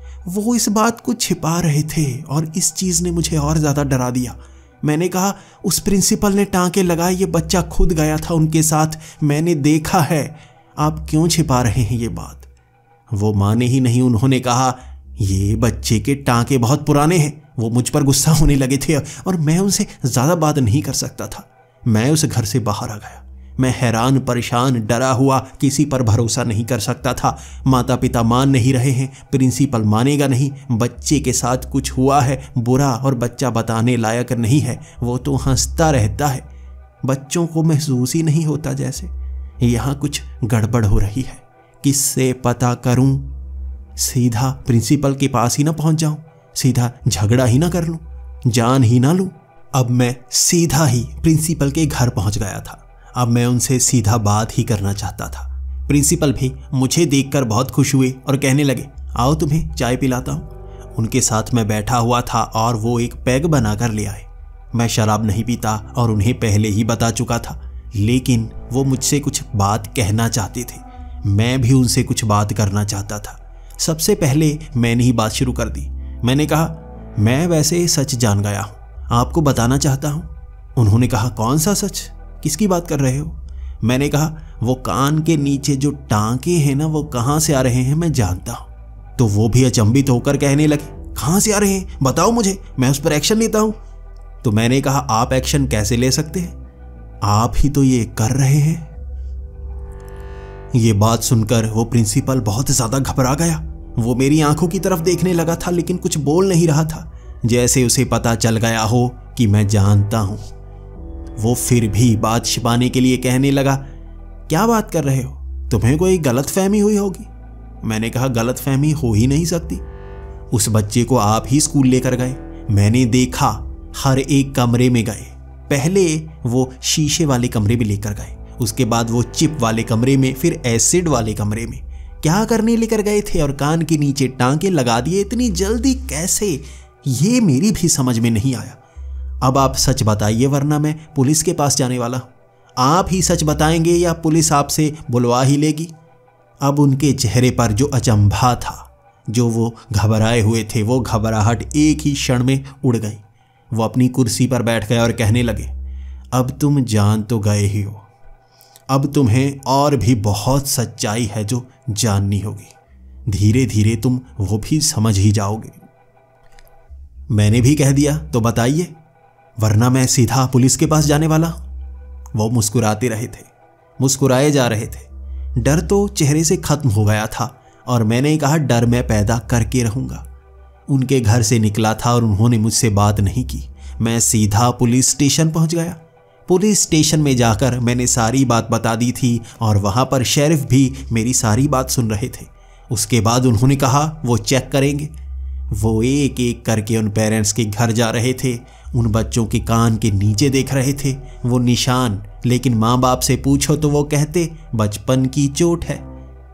वो इस बात को छिपा रहे थे और इस चीज़ ने मुझे और ज़्यादा डरा दिया। मैंने कहा, उस प्रिंसिपल ने टांके लगाए, ये बच्चा खुद गया था उनके साथ, मैंने देखा है। आप क्यों छिपा रहे हैं ये बात? वो माने ही नहीं। उन्होंने कहा, ये बच्चे के टांके बहुत पुराने हैं। वो मुझ पर गुस्सा होने लगे थे और मैं उनसे ज़्यादा बात नहीं कर सकता था। मैं उस घर से बाहर आ गया। मैं हैरान, परेशान, डरा हुआ, किसी पर भरोसा नहीं कर सकता था। माता पिता मान नहीं रहे हैं, प्रिंसिपल मानेगा नहीं। बच्चे के साथ कुछ हुआ है बुरा और बच्चा बताने लायक नहीं है। वो तो हंसता रहता है। बच्चों को महसूस ही नहीं होता जैसे यहाँ कुछ गड़बड़ हो रही है। किससे पता करूं? सीधा प्रिंसिपल के पास ही ना पहुंच जाऊं, सीधा झगड़ा ही ना कर लूं, जान ही ना लूं। अब मैं सीधा ही प्रिंसिपल के घर पहुंच गया था। अब मैं उनसे सीधा बात ही करना चाहता था। प्रिंसिपल भी मुझे देखकर बहुत खुश हुए और कहने लगे, आओ तुम्हें चाय पिलाता हूँ। उनके साथ मैं बैठा हुआ था और वो एक पैग बनाकर ले आए। मैं शराब नहीं पीता और उन्हें पहले ही बता चुका था, लेकिन वो मुझसे कुछ बात कहना चाहते थे। मैं भी उनसे कुछ बात करना चाहता था। सबसे पहले मैंने ही बात शुरू कर दी। मैंने कहा, मैं वैसे सच जान गया हूँ, आपको बताना चाहता हूँ। उन्होंने कहा, कौन सा सच? किसकी बात कर रहे हो? मैंने कहा, वो कान के नीचे जो टांके हैं ना, वो कहाँ से आ रहे हैं मैं जानता हूँ। तो वो भी अचंभित होकर कहने लगे, कहाँ से आ रहे हैं? बताओ मुझे, मैं उस पर एक्शन लेता हूँ। तो मैंने कहा, आप एक्शन कैसे ले सकते हैं? आप ही तो ये कर रहे हैं। ये बात सुनकर वो प्रिंसिपल बहुत ज़्यादा घबरा गया। वो मेरी आंखों की तरफ देखने लगा था लेकिन कुछ बोल नहीं रहा था, जैसे उसे पता चल गया हो कि मैं जानता हूँ। वो फिर भी बात छिपाने के लिए कहने लगा, क्या बात कर रहे हो? तुम्हें कोई गलतफहमी हुई होगी। मैंने कहा, गलतफहमी हो ही नहीं सकती। उस बच्चे को आप ही स्कूल लेकर गए, मैंने देखा, हर एक कमरे में गए। पहले वो शीशे वाले कमरे में लेकर गए, उसके बाद वो चिप वाले कमरे में, फिर एसिड वाले कमरे में। क्या करने लेकर गए थे और कान के नीचे टांके लगा दिए इतनी जल्दी कैसे, ये मेरी भी समझ में नहीं आया। अब आप सच बताइए वरना मैं पुलिस के पास जाने वाला हूँ। आप ही सच बताएंगे या पुलिस आपसे बुलवा ही लेगी? अब उनके चेहरे पर जो अचंभा था, जो वो घबराए हुए थे, वो घबराहट एक ही क्षण में उड़ गई। वो अपनी कुर्सी पर बैठ गए और कहने लगे, अब तुम जान तो गए ही हो, अब तुम्हें और भी बहुत सच्चाई है जो जाननी होगी। धीरे धीरे तुम वो भी समझ ही जाओगे। मैंने भी कह दिया तो बताइए, वरना मैं सीधा पुलिस के पास जाने वाला हूं। वो मुस्कुराते रहे थे, मुस्कुराए जा रहे थे। डर तो चेहरे से खत्म हो गया था और मैंने कहा, डर मैं पैदा करके रहूंगा। उनके घर से निकला था और उन्होंने मुझसे बात नहीं की। मैं सीधा पुलिस स्टेशन पहुंच गया। पुलिस स्टेशन में जाकर मैंने सारी बात बता दी थी और वहां पर शेरिफ भी मेरी सारी बात सुन रहे थे। उसके बाद उन्होंने कहा वो चेक करेंगे। वो एक एक करके उन पेरेंट्स के घर जा रहे थे, उन बच्चों के कान के नीचे देख रहे थे वो निशान, लेकिन माँ बाप से पूछो तो वो कहते बचपन की चोट है।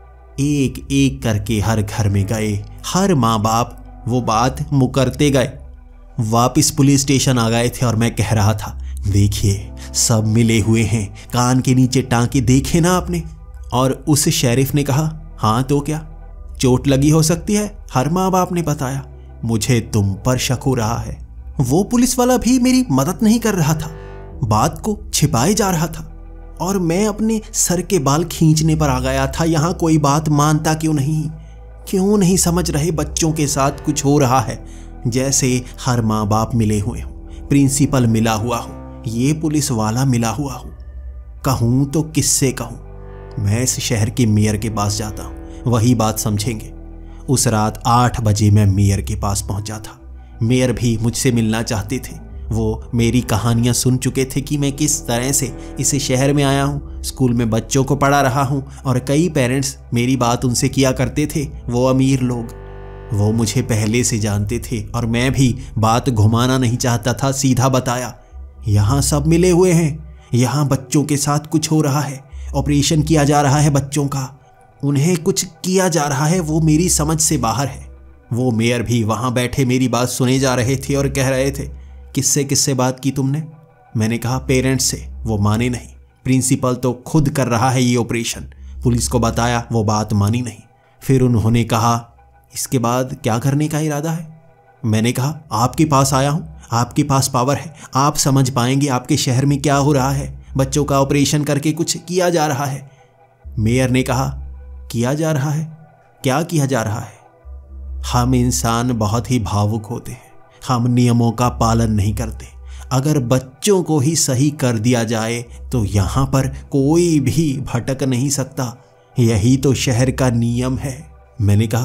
एक एक करके हर घर में गए, हर माँ बाप वो बात मुकरते गए। वापिस पुलिस स्टेशन आ गए थे और मैं कह रहा था, देखिए सब मिले हुए हैं, कान के नीचे टांके देखे ना आपने? और उस शेरिफ ने कहा, हाँ तो क्या, चोट लगी हो सकती है, हर माँ बाप ने बताया। मुझे तुम पर शक हो रहा है। वो पुलिस वाला भी मेरी मदद नहीं कर रहा था, बात को छिपाए जा रहा था और मैं अपने सर के बाल खींचने पर आ गया था। यहाँ कोई बात मानता क्यों नहीं? क्यों नहीं समझ रहे बच्चों के साथ कुछ हो रहा है? जैसे हर माँ बाप मिले हुए हों, प्रिंसिपल मिला हुआ हो, ये पुलिस वाला मिला हुआ हो। कहूँ तो किससे कहूँ? मैं इस शहर के मेयर के पास जाता हूँ, वही बात समझेंगे। उस रात आठ बजे मैं मेयर के पास पहुंचा था। मेयर भी मुझसे मिलना चाहते थे। वो मेरी कहानियां सुन चुके थे कि मैं किस तरह से इस शहर में आया हूँ, स्कूल में बच्चों को पढ़ा रहा हूँ और कई पेरेंट्स मेरी बात उनसे किया करते थे, वो अमीर लोग। वो मुझे पहले से जानते थे और मैं भी बात घुमाना नहीं चाहता था, सीधा बताया, यहाँ सब मिले हुए हैं, यहाँ बच्चों के साथ कुछ हो रहा है, ऑपरेशन किया जा रहा है बच्चों का, उन्हें कुछ किया जा रहा है, वो मेरी समझ से बाहर है। वो मेयर भी वहाँ बैठे मेरी बात सुने जा रहे थे और कह रहे थे, किससे किससे बात की तुमने? मैंने कहा पेरेंट्स से। वो माने नहीं, प्रिंसिपल तो खुद कर रहा है ये ऑपरेशन। पुलिस को बताया, वो बात मानी नहीं। फिर उन्होंने कहा, इसके बाद क्या करने का इरादा है? मैंने कहा, आपके पास आया हूँ, आपके पास पावर है, आप समझ पाएंगे आपके शहर में क्या हो रहा है, बच्चों का ऑपरेशन करके कुछ किया जा रहा है। मेयर ने कहा, किया जा रहा है? क्या किया जा रहा है? हम इंसान बहुत ही भावुक होते हैं, हम नियमों का पालन नहीं करते। अगर बच्चों को ही सही कर दिया जाए तो यहाँ पर कोई भी भटक नहीं सकता, यही तो शहर का नियम है। मैंने कहा,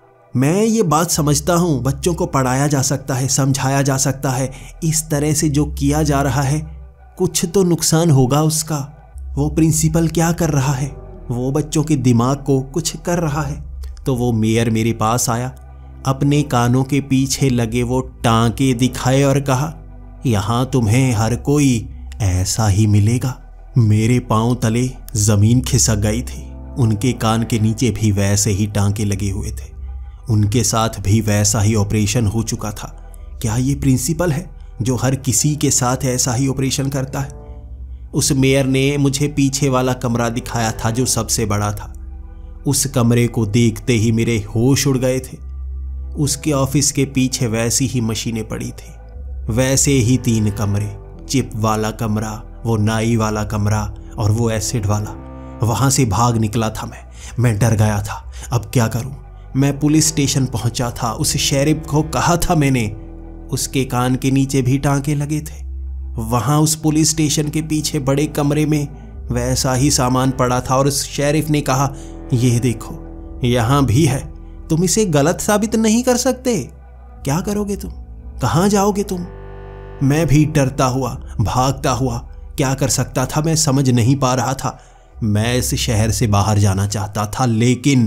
मैं ये बात समझता हूँ, बच्चों को पढ़ाया जा सकता है, समझाया जा सकता है, इस तरह से जो किया जा रहा है कुछ तो नुकसान होगा उसका। वो प्रिंसिपल क्या कर रहा है? वो बच्चों के दिमाग को कुछ कर रहा है। तो वो मेयर मेरे पास आया, अपने कानों के पीछे लगे वो टांके दिखाए और कहा, यहाँ तुम्हें हर कोई ऐसा ही मिलेगा। मेरे पांव तले जमीन खिसक गई थी। उनके कान के नीचे भी वैसे ही टांके लगे हुए थे, उनके साथ भी वैसा ही ऑपरेशन हो चुका था। क्या ये प्रिंसिपल है जो हर किसी के साथ ऐसा ही ऑपरेशन करता है? उस मेयर ने मुझे पीछे वाला कमरा दिखाया था जो सबसे बड़ा था। उस कमरे को देखते ही मेरे होश उड़ गए थे। उसके ऑफिस के पीछे वैसी ही मशीनें पड़ी थी, वैसे ही तीन कमरे, चिप वाला कमरा, वो नाई वाला कमरा और वो एसिड वाला। वहां से भाग निकला था मैं मैं डर गया था। अब क्या करूं? मैं पुलिस स्टेशन पहुंचा था। उस शेरिफ को कहा था मैंने, उसके कान के नीचे भी टांके लगे थे। वहां उस पुलिस स्टेशन के पीछे बड़े कमरे में वैसा ही सामान पड़ा था और उस शेरिफ ने कहा, ये देखो यहां भी है, तुम इसे गलत साबित नहीं कर सकते। क्या करोगे तुम? कहां जाओगे तुम? मैं भी डरता हुआ, भागता हुआ क्या कर सकता था मैं समझ नहीं पा रहा था। मैं इस शहर से बाहर जाना चाहता था, लेकिन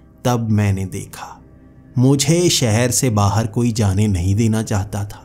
तब मैंने देखा मुझे शहर से बाहर कोई जाने नहीं देना चाहता था।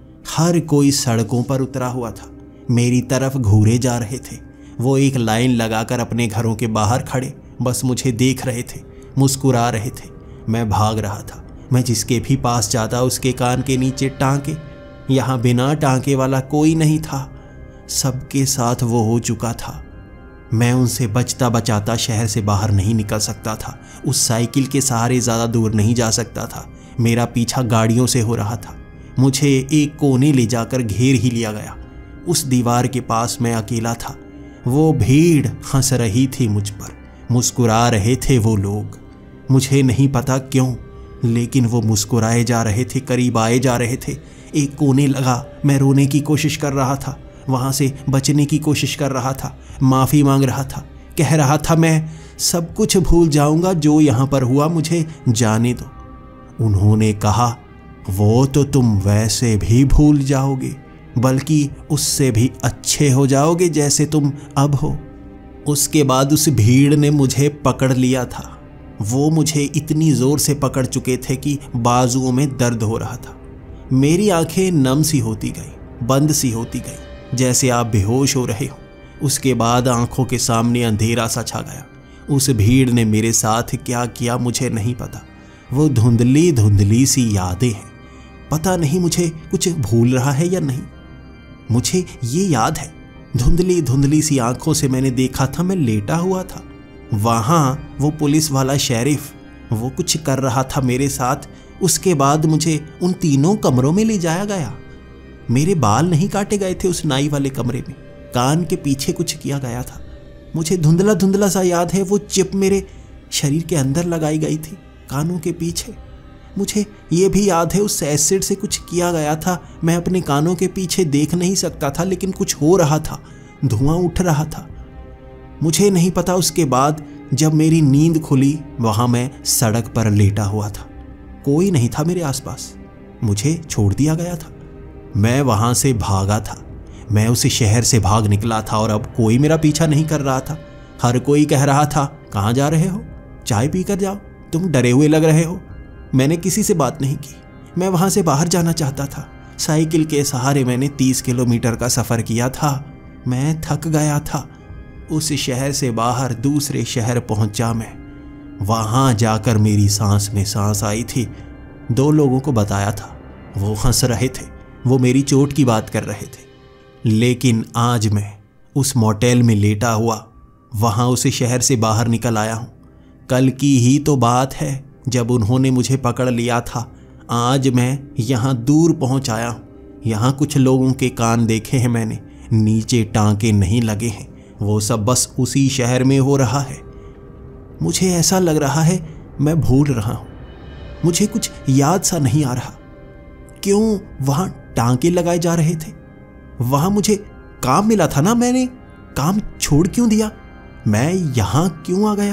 हर कोई सड़कों पर उतरा हुआ था, मेरी तरफ घूरे जा रहे थे। वो एक लाइन लगाकर अपने घरों के बाहर खड़े बस मुझे देख रहे थे, मुस्कुरा रहे थे। मैं भाग रहा था। मैं जिसके भी पास जाता उसके कान के नीचे टांके। यहाँ बिना टांके वाला कोई नहीं था। सबके साथ वो हो चुका था। मैं उनसे बचता बचाता शहर से बाहर नहीं निकल सकता था। उस साइकिल के सहारे ज़्यादा दूर नहीं जा सकता था। मेरा पीछा गाड़ियों से हो रहा था। मुझे एक कोने ले जाकर घेर ही लिया गया। उस दीवार के पास मैं अकेला था। वो भीड़ हंस रही थी मुझ पर, मुस्कुरा रहे थे वो लोग। मुझे नहीं पता क्यों, लेकिन वो मुस्कुराए जा रहे थे, करीब आए जा रहे थे। एक कोने लगा। मैं रोने की कोशिश कर रहा था, वहाँ से बचने की कोशिश कर रहा था, माफ़ी मांग रहा था, कह रहा था मैं सब कुछ भूल जाऊंगा जो यहाँ पर हुआ, मुझे जाने दो। उन्होंने कहा वो तो तुम वैसे भी भूल जाओगे, बल्कि उससे भी अच्छे हो जाओगे जैसे तुम अब हो। उसके बाद उस भीड़ ने मुझे पकड़ लिया था। वो मुझे इतनी ज़ोर से पकड़ चुके थे कि बाजुओं में दर्द हो रहा था। मेरी आंखें नम सी होती गई, बंद सी होती गई, जैसे आप बेहोश हो रहे हो। उसके बाद आंखों के सामने अंधेरा सा छा गया। उस भीड़ ने मेरे साथ क्या किया मुझे नहीं पता। वो धुंधली धुंधली सी यादें हैं। पता नहीं मुझे कुछ भूल रहा है या नहीं। मुझे ये याद है, धुंधली धुंधली सी आंखों से मैंने देखा था, मैं लेटा हुआ था। वहाँ वो पुलिस वाला शेरिफ, वो कुछ कर रहा था मेरे साथ। उसके बाद मुझे उन तीनों कमरों में ले जाया गया। मेरे बाल नहीं काटे गए थे उस नाई वाले कमरे में, कान के पीछे कुछ किया गया था। मुझे धुंधला धुंधला सा याद है वो चिप मेरे शरीर के अंदर लगाई गई थी, कानों के पीछे। मुझे ये भी याद है उस एसिड से कुछ किया गया था। मैं अपने कानों के पीछे देख नहीं सकता था, लेकिन कुछ हो रहा था, धुआं उठ रहा था। मुझे नहीं पता। उसके बाद जब मेरी नींद खुली, वहाँ मैं सड़क पर लेटा हुआ था। कोई नहीं था मेरे आसपास, मुझे छोड़ दिया गया था। मैं वहाँ से भागा था। मैं उस शहर से भाग निकला था और अब कोई मेरा पीछा नहीं कर रहा था। हर कोई कह रहा था कहाँ जा रहे हो, चाय पी कर जाओ, तुम डरे हुए लग रहे हो। मैंने किसी से बात नहीं की। मैं वहाँ से बाहर जाना चाहता था। साइकिल के सहारे मैंने तीस किलोमीटर का सफ़र किया था। मैं थक गया था। उस शहर से बाहर दूसरे शहर पहुँचा मैं। वहाँ जाकर मेरी सांस में सांस आई थी। दो लोगों को बताया था, वो हंस रहे थे, वो मेरी चोट की बात कर रहे थे। लेकिन आज मैं उस मोटेल में लेटा हुआ वहाँ उस शहर से बाहर निकल आया हूँ। कल की ही तो बात है जब उन्होंने मुझे पकड़ लिया था। आज मैं यहाँ दूर पहुँच आया हूँ। यहाँ कुछ लोगों के कान देखे हैं मैंने, नीचे टांके नहीं लगे हैं। वो सब बस उसी शहर में हो रहा है। मुझे ऐसा लग रहा है मैं भूल रहा हूँ। मुझे कुछ याद सा नहीं आ रहा। क्यों वहाँ टांके लगाए जा रहे थे? वहाँ मुझे काम मिला था ना, मैंने काम छोड़ क्यों दिया? मैं यहाँ क्यों आ गया?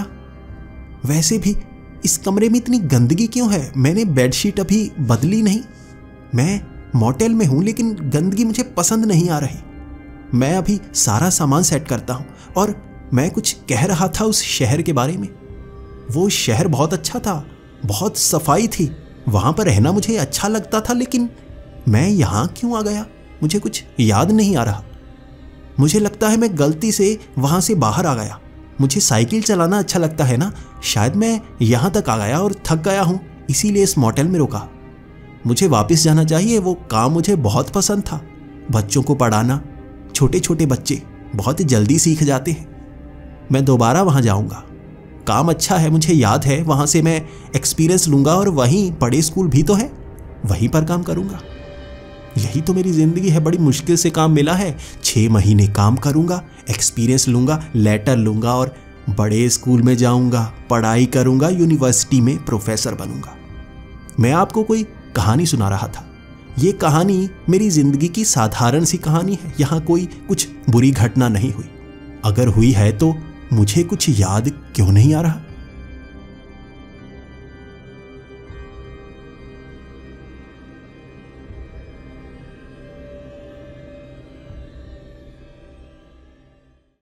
वैसे भी इस कमरे में इतनी गंदगी क्यों है? मैंने बेडशीट अभी बदली नहीं। मैं मोटेल में हूँ, लेकिन गंदगी मुझे पसंद नहीं आ रही। मैं अभी सारा सामान सेट करता हूँ। और मैं कुछ कह रहा था उस शहर के बारे में। वो शहर बहुत अच्छा था, बहुत सफाई थी, वहाँ पर रहना मुझे अच्छा लगता था। लेकिन मैं यहाँ क्यों आ गया? मुझे कुछ याद नहीं आ रहा। मुझे लगता है मैं गलती से वहाँ से बाहर आ गया। मुझे साइकिल चलाना अच्छा लगता है ना, शायद मैं यहाँ तक आ गया और थक गया हूँ, इसीलिए इस मोटेल में रुका। मुझे वापस जाना चाहिए। वो काम मुझे बहुत पसंद था। बच्चों को पढ़ाना, छोटे छोटे बच्चे बहुत जल्दी सीख जाते हैं। मैं दोबारा वहाँ जाऊँगा। काम अच्छा है, मुझे याद है। वहाँ से मैं एक्सपीरियंस लूँगा और वहीं बड़े स्कूल भी तो है, वहीं पर काम करूँगा। यही तो मेरी ज़िंदगी है। बड़ी मुश्किल से काम मिला है। छः महीने काम करूँगा, एक्सपीरियंस लूँगा, लेटर लूँगा और बड़े स्कूल में जाऊँगा, पढ़ाई करूँगा, यूनिवर्सिटी में प्रोफेसर बनूँगा। मैं आपको कोई कहानी सुना रहा था। ये कहानी मेरी ज़िंदगी की साधारण सी कहानी है। यहाँ कोई कुछ बुरी घटना नहीं हुई। अगर हुई है तो मुझे कुछ याद क्यों नहीं आ रहा?